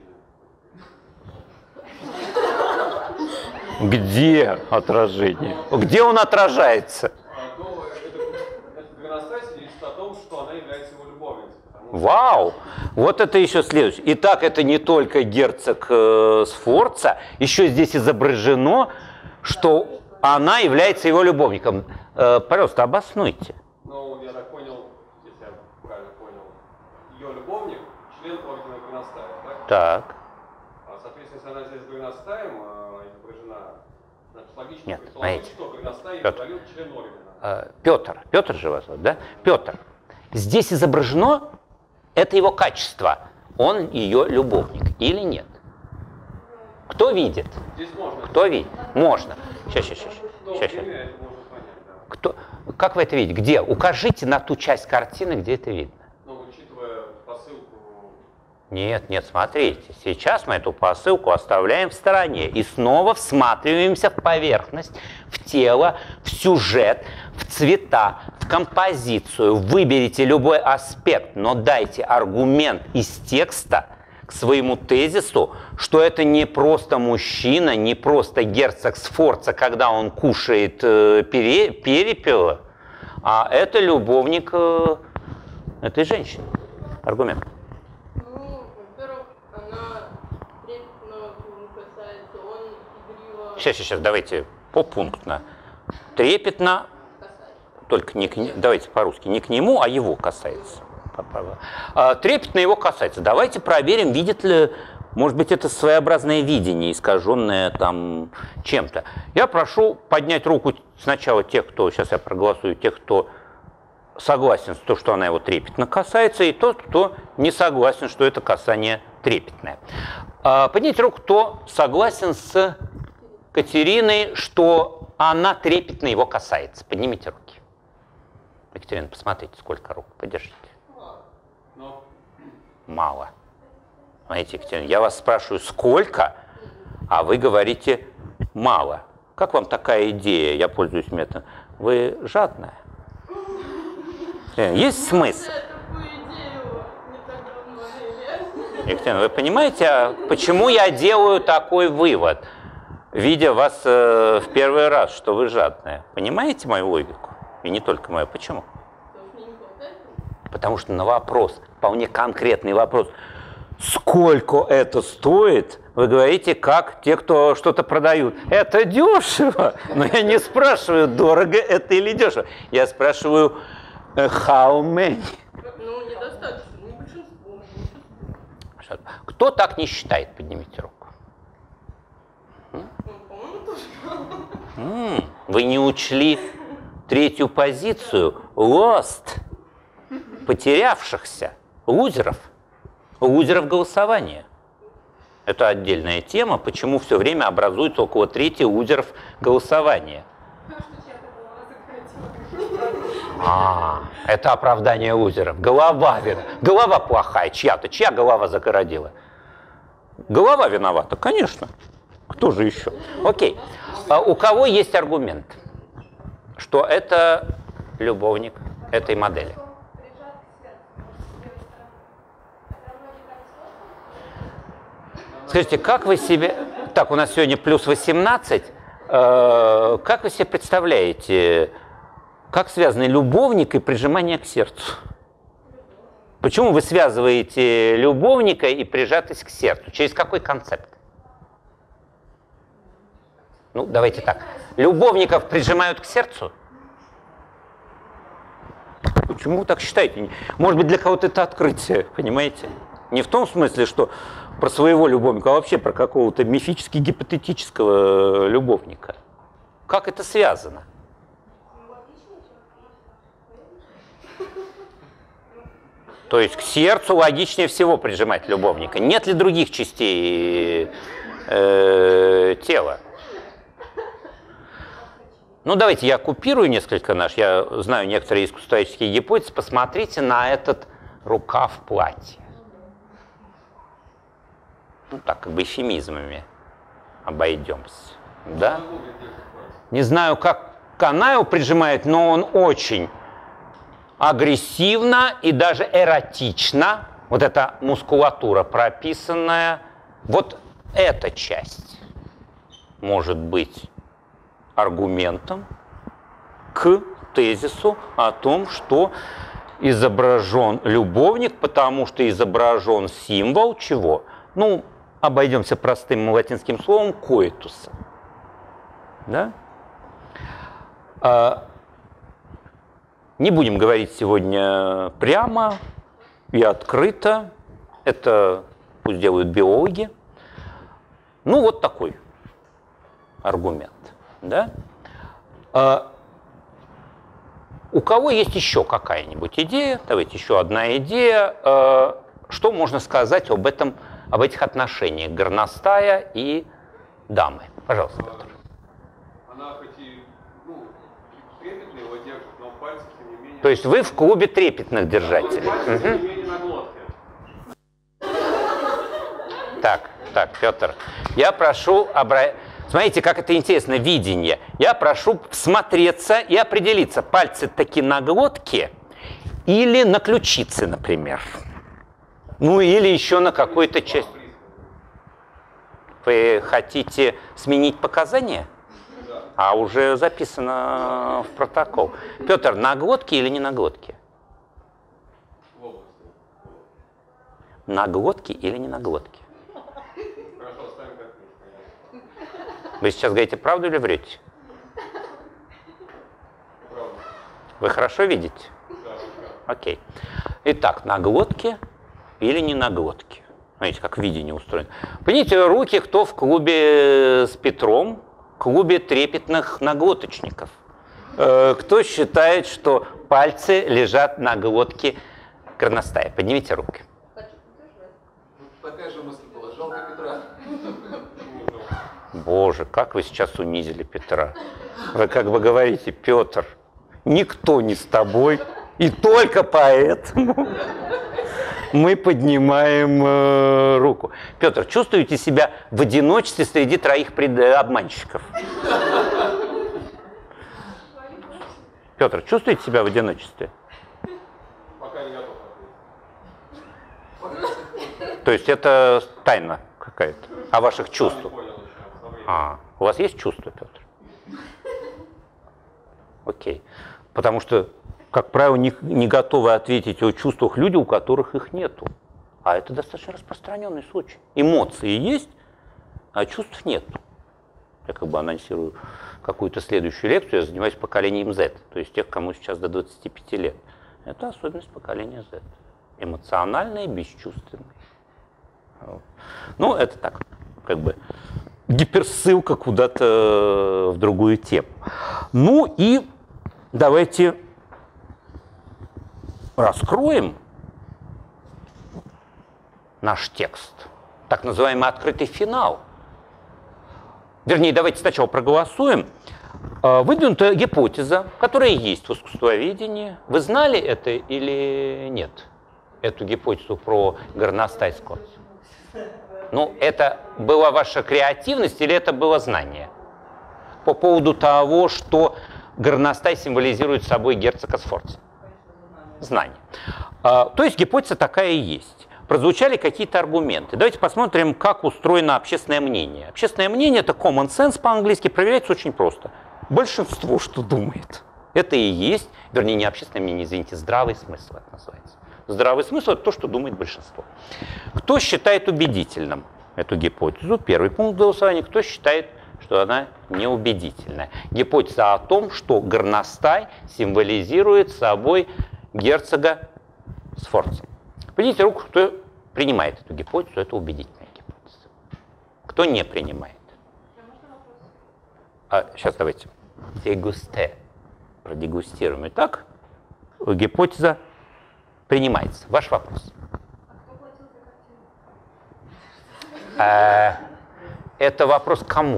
мужчины. Где отражение? Где он отражается? Этот горностай свидетельствует о том, что она является его любовницей. Вау! Вот это еще следующее. Итак, это не только герцог Сфорца, еще здесь изображено, что она является его любовником. Пожалуйста, обоснуйте. Ну, я так понял, если я правильно понял, ее любовник – член ордена горностая, так? Так. Соответственно, если она здесь с горностаем изображена, значит, логично Нет, предположить, знаете, что горностай Петр. удалил член ордена. Петр же вас зовут, да? Петр. Здесь изображено это его качество. Он ее любовник или нет? Кто видит? Здесь можно. Кто видит? Можно. Сейчас. Кто? Как вы это видите? Где? Укажите на ту часть картины, где это видно. Ну, учитывая посылку... Нет, смотрите. Сейчас мы эту посылку оставляем в стороне и снова всматриваемся в поверхность, в тело, в сюжет, в цвета, в композицию. Выберите любой аспект, но дайте аргумент из текста к своему тезису, что это не просто мужчина, не просто герцог Сфорца, когда он кушает перепела, а это любовник этой женщины. Аргумент. Ну, во-первых, она трепетно касается, он игриво Сейчас, давайте попунктно. Трепетно, касается. только не к нему, давайте по-русски, не к нему, а его касается. Трепетно его касается. Давайте проверим, видит ли, может быть, это своеобразное видение, искаженное там чем-то. Я прошу поднять руку сначала тех, кто, сейчас я проголосую, тех, кто согласен с тем, что она его трепетно касается, и тот, кто не согласен, что это касание трепетное. Поднимите руку, кто согласен с Катериной, что она трепетно его касается. Поднимите руки. Екатерина, посмотрите, сколько рук. Подержите. Мало. Знаете, Екатерина, я вас спрашиваю, сколько, а вы говорите мало. Как вам такая идея? Я пользуюсь методом. Вы жадная? Есть смысл? Екатерина, вы понимаете, почему я делаю такой вывод, видя вас в первый раз, что вы жадная? Понимаете мою логику? И не только мою. Почему? Потому что на вопрос, вполне конкретный вопрос, сколько это стоит, вы говорите, как те, кто что-то продают. Это дешево. Но я не спрашиваю, дорого это или дешево. Я спрашиваю, how many? Ну, недостаточно Кто так не считает? Поднимите руку. Вы не учли третью позицию. Lost. Потерявшихся. Лузеров. Лузеров голосования. Это отдельная тема, почему все время образуется около трети лузеров голосования. Это оправдание лузеров. Голова плохая чья-то. Чья голова загородила? Голова виновата, конечно. Кто же еще? Окей. У кого есть аргумент, что это любовник этой модели? Скажите, как вы себе... Так, у нас сегодня плюс 18. Как вы себе представляете, как связаны любовник и прижимание к сердцу? Почему вы связываете любовника и прижатость к сердцу? Через какой концепт? Ну, давайте так. Любовников прижимают к сердцу? Почему вы так считаете? Может быть, для кого-то это открытие, понимаете? Не в том смысле, что про своего любовника, а вообще про какого-то мифически гипотетического любовника. Как это связано? То есть к сердцу логичнее всего прижимать любовника. Нет ли других частей тела? Ну, давайте я купирую несколько я знаю некоторые искусствоведческие гипотезы. Посмотрите на этот рукав платья. Ну, так, как бы эвфемизмами обойдемся. Да? Не знаю, как она его прижимает, но он очень агрессивно и даже эротично. Вот эта мускулатура прописанная. Вот эта часть может быть аргументом к тезису о том, что изображен любовник, потому что изображен символ чего? Ну, обойдемся простым латинским словом коитуса. Да? Не будем говорить сегодня прямо и открыто. Это пусть делают биологи. Ну, вот такой аргумент. Да? У кого есть еще какая-нибудь идея? Давайте еще одна идея. Что можно сказать об этих отношениях горностая и дамы? Пожалуйста, Петр. Она хоть и трепетно его держит, но пальцы, тем не менее... То есть вы в клубе трепетных держателей. Пальцы, тем не менее, на глотке. Так, Петр, я прошу Смотрите, как это интересно, видение. Я прошу всмотреться и определиться, пальцы таки на глотке или на ключице, например. Ну, или еще на какой-то части. Вы хотите сменить показания? А уже записано в протокол. Петр, на глотке или не на глотке? На глотке или не на глотке? Вы сейчас говорите правду или врете? Правда. Вы хорошо видите? Да. Окей. Итак, на глотке или не на глотке? Смотрите, как видение устроено. Поднимите руки, кто в клубе с Петром, клубе трепетных наглоточников. Кто считает, что пальцы лежат на глотке горностая? Поднимите руки. Такая же мысль была. Жалко Петра. Боже, как вы сейчас унизили Петра. Вы как бы говорите, Петр, никто не с тобой, и только поэтому мы поднимаем руку. Петр, чувствуете себя в одиночестве среди троих обманщиков? Петр, чувствуете себя в одиночестве? Пока не готов ответить. То есть это тайна какая-то о ваших чувствах? У вас есть чувства, Петр? Окей. Потому что, как правило, не готовы ответить о чувствах люди, у которых их нету. А это достаточно распространенный случай. Эмоции есть, а чувств нет. Я как бы анонсирую какую-то следующую лекцию, я занимаюсь поколением Z, то есть тех, кому сейчас до 25 лет. Это особенность поколения Z. Эмоциональное, бесчувственное. Ну, это так, как бы гиперссылка куда-то в другую тему. Ну и давайте раскроем наш текст, так называемый открытый финал. Вернее, давайте сначала проголосуем. Выдвинута гипотеза, которая есть в искусствоведении. Вы знали это или нет? Эту гипотезу про горностай Скорцу? Ну, это была ваша креативность или это было знание? По поводу того, что горностай символизирует собой герцога Сфорца. Знание. То есть гипотеза такая и есть. Прозвучали какие-то аргументы. Давайте посмотрим, как устроено общественное мнение. Общественное мнение – это common sense по-английски, проверяется очень просто. Большинство что думает. Это и есть, вернее, не общественное мнение, извините, здравый смысл это называется. Здравый смысл – это то, что думает большинство. Кто считает убедительным эту гипотезу? Первый пункт голосования. Кто считает, что она неубедительная? Гипотеза о том, что горностай символизирует собой герцога Сфорца. Поднимите руку, кто принимает эту гипотезу, это убедительная гипотеза. Кто не принимает? Сейчас давайте. Дегусте. Продегустируем. Итак, гипотеза принимается. Ваш вопрос. Это вопрос к кому?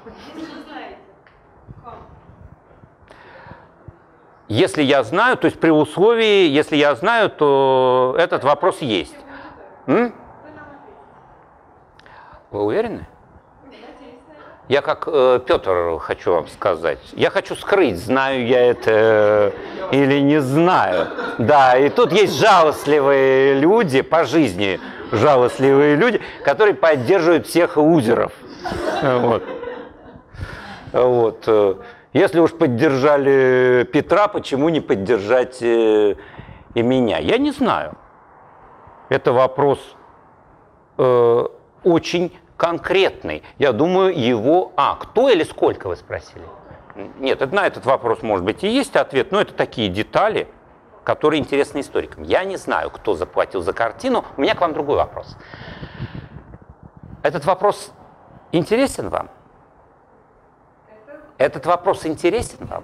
Если я знаю, то есть при условии, если я знаю, то этот вопрос есть. Вы уверены? Я как Петр хочу вам сказать. Я хочу скрыть, знаю я это или не знаю. Да, и тут есть жалостливые люди по жизни, жалостливые люди, которые поддерживают всех лузеров. Вот. Если уж поддержали Петра, почему не поддержать и меня? Я не знаю. Это вопрос очень конкретный. Я думаю, его... кто или сколько, вы спросили? Нет, на этот вопрос, может быть, и есть ответ, но это такие детали, которые интересны историкам. Я не знаю, кто заплатил за картину. У меня к вам другой вопрос. Этот вопрос интересен вам? Этот вопрос интересен вам?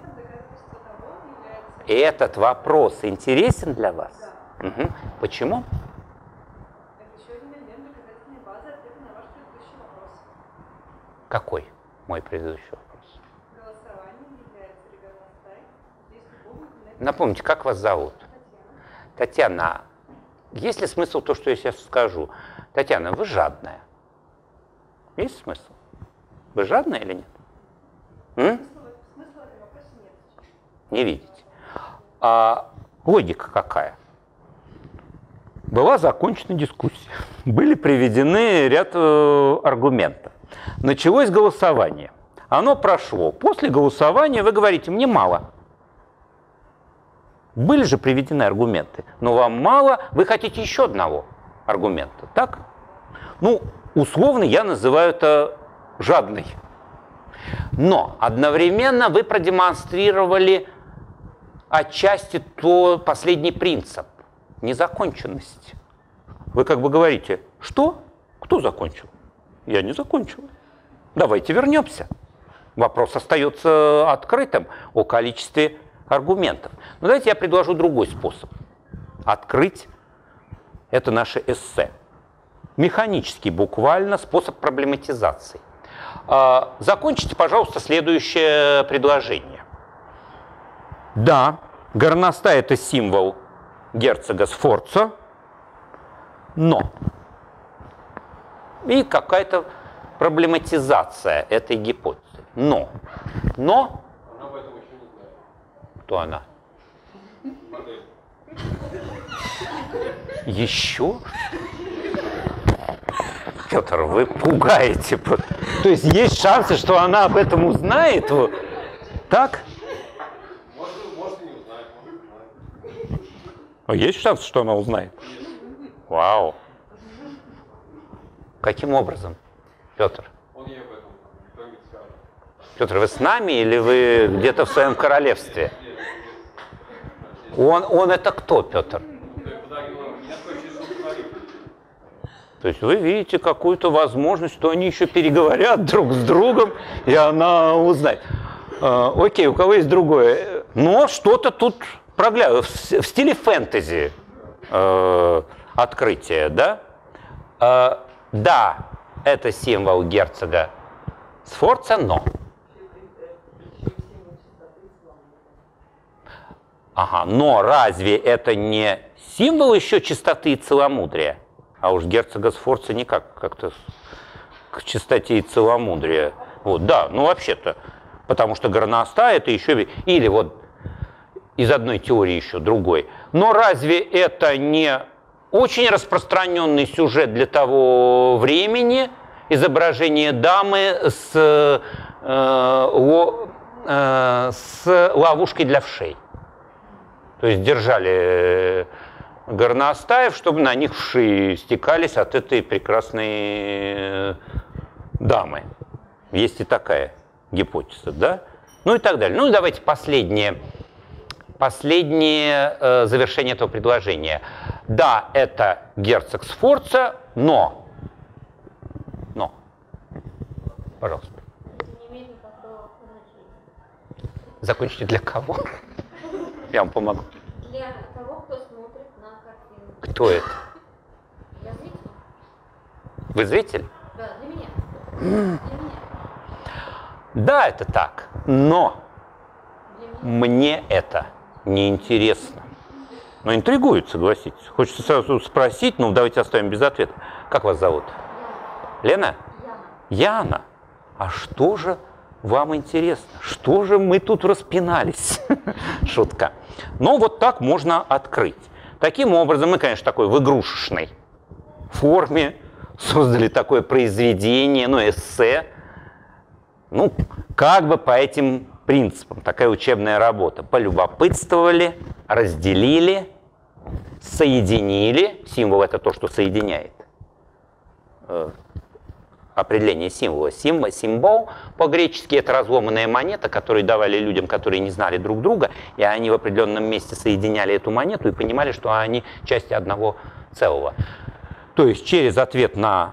Этот вопрос интересен для вас? Да. Угу. Почему? Это еще один элемент доказательной базы ответа на ваш предыдущий вопрос. Какой мой предыдущий вопрос? Голосование является ли горностай? Здесь любого является... Напомните, как вас зовут? Татьяна. Есть ли смысл то, что я сейчас скажу? Татьяна, вы жадная. Есть смысл? Вы жадная или нет? Смысла в этом вопросе нет. Не видите. Логика какая? Была закончена дискуссия. Были приведены ряд аргументов. Началось голосование. Оно прошло. После голосования вы говорите, мне мало. Были же приведены аргументы. Но вам мало, вы хотите еще одного аргумента. Так? Ну, условно я называю это жадной. Но одновременно вы продемонстрировали отчасти последний принцип – незаконченность. Вы как бы говорите, что? Кто закончил? Я не закончил. Давайте вернемся. Вопрос остается открытым о количестве аргументов. Но давайте я предложу другой способ. Открыть это наше эссе. Механический, буквально, способ проблематизации. Закончите, пожалуйста, следующее предложение. Да, горностай – это символ герцога Сфорца, но и какая-то проблематизация этой гипотезы. Но. Она об этом еще не знает. Кто она? Модель. Еще? Петр, вы пугаете. То есть есть шансы, что она об этом узнает? Так? Может и не узнает, может узнает. Есть шанс, что она узнает? Вау. Каким образом, Петр? Он ей об этом кто-нибудь скажет. Петр, вы с нами или вы где-то в своем королевстве? Он это кто, Петр? То есть вы видите какую-то возможность, что они еще переговорят друг с другом, и она узнает. Окей, у кого есть другое? Но что-то тут проглядывает. В стиле фэнтези открытие, да? Да, это символ герцога Сфорца, но... Ага, но разве это не символ еще чистоты и целомудрия? А уж герцога Сфорца никак как-то к чистоте и целомудрия. Вот, да, ну вообще-то, потому что горностай это еще... Или вот из одной теории еще другой. Но разве это не очень распространенный сюжет для того времени? Изображение дамы с ловушкой для вшей. То есть держали горностаев, чтобы на них вши стекались от этой прекрасной дамы. Есть и такая гипотеза, да? Ну и так далее. Ну и давайте последнее завершение этого предложения. Да, это герцог Сфорца, но, пожалуйста. Не имеет никакого значения. Закончите для кого? Я вам помогу. Для того, кто смотрит на картину. Кто это? Для зрителя? Вы зритель? Да, для меня. Для меня. Да, это так, но Для меня. мне это неинтересно. Но интригует, согласитесь. Хочется сразу спросить, ну давайте оставим без ответа. Как вас зовут? Лена? Яна. А что же вам интересно? Что же мы тут распинались? Шутка. Но вот так можно открыть. Таким образом, мы, конечно, такой в игрушечной форме создали такое произведение, ну, эссе, ну, как бы по этим принципам, такая учебная работа. Полюбопытствовали, разделили, соединили. Символ – это то, что соединяет. Определение символа. Символ по-гречески – это разломанная монета, которую давали людям, которые не знали друг друга, и они в определенном месте соединяли эту монету и понимали, что они части одного целого. То есть через ответ на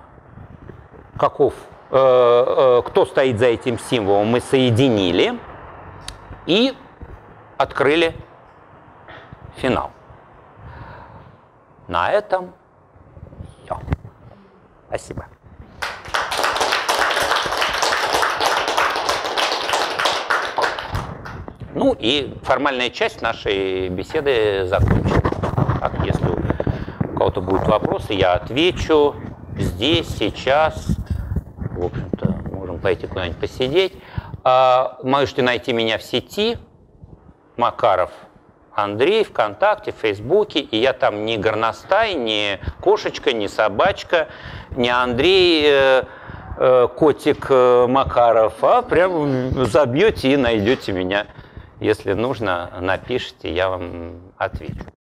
кто стоит за этим символом, мы соединили и открыли финал. На этом все. Спасибо. Ну и формальная часть нашей беседы закончена. Так, если у кого-то будут вопросы, я отвечу здесь, сейчас. В общем-то, можем пойти куда-нибудь посидеть. Можете найти меня в сети. Макаров Андрей, ВКонтакте, в Фейсбуке. И я там не горностай, не кошечка, не собачка, не Андрей, котик Макаров, а прям забьете и найдете меня. Если нужно, напишите, я вам отвечу.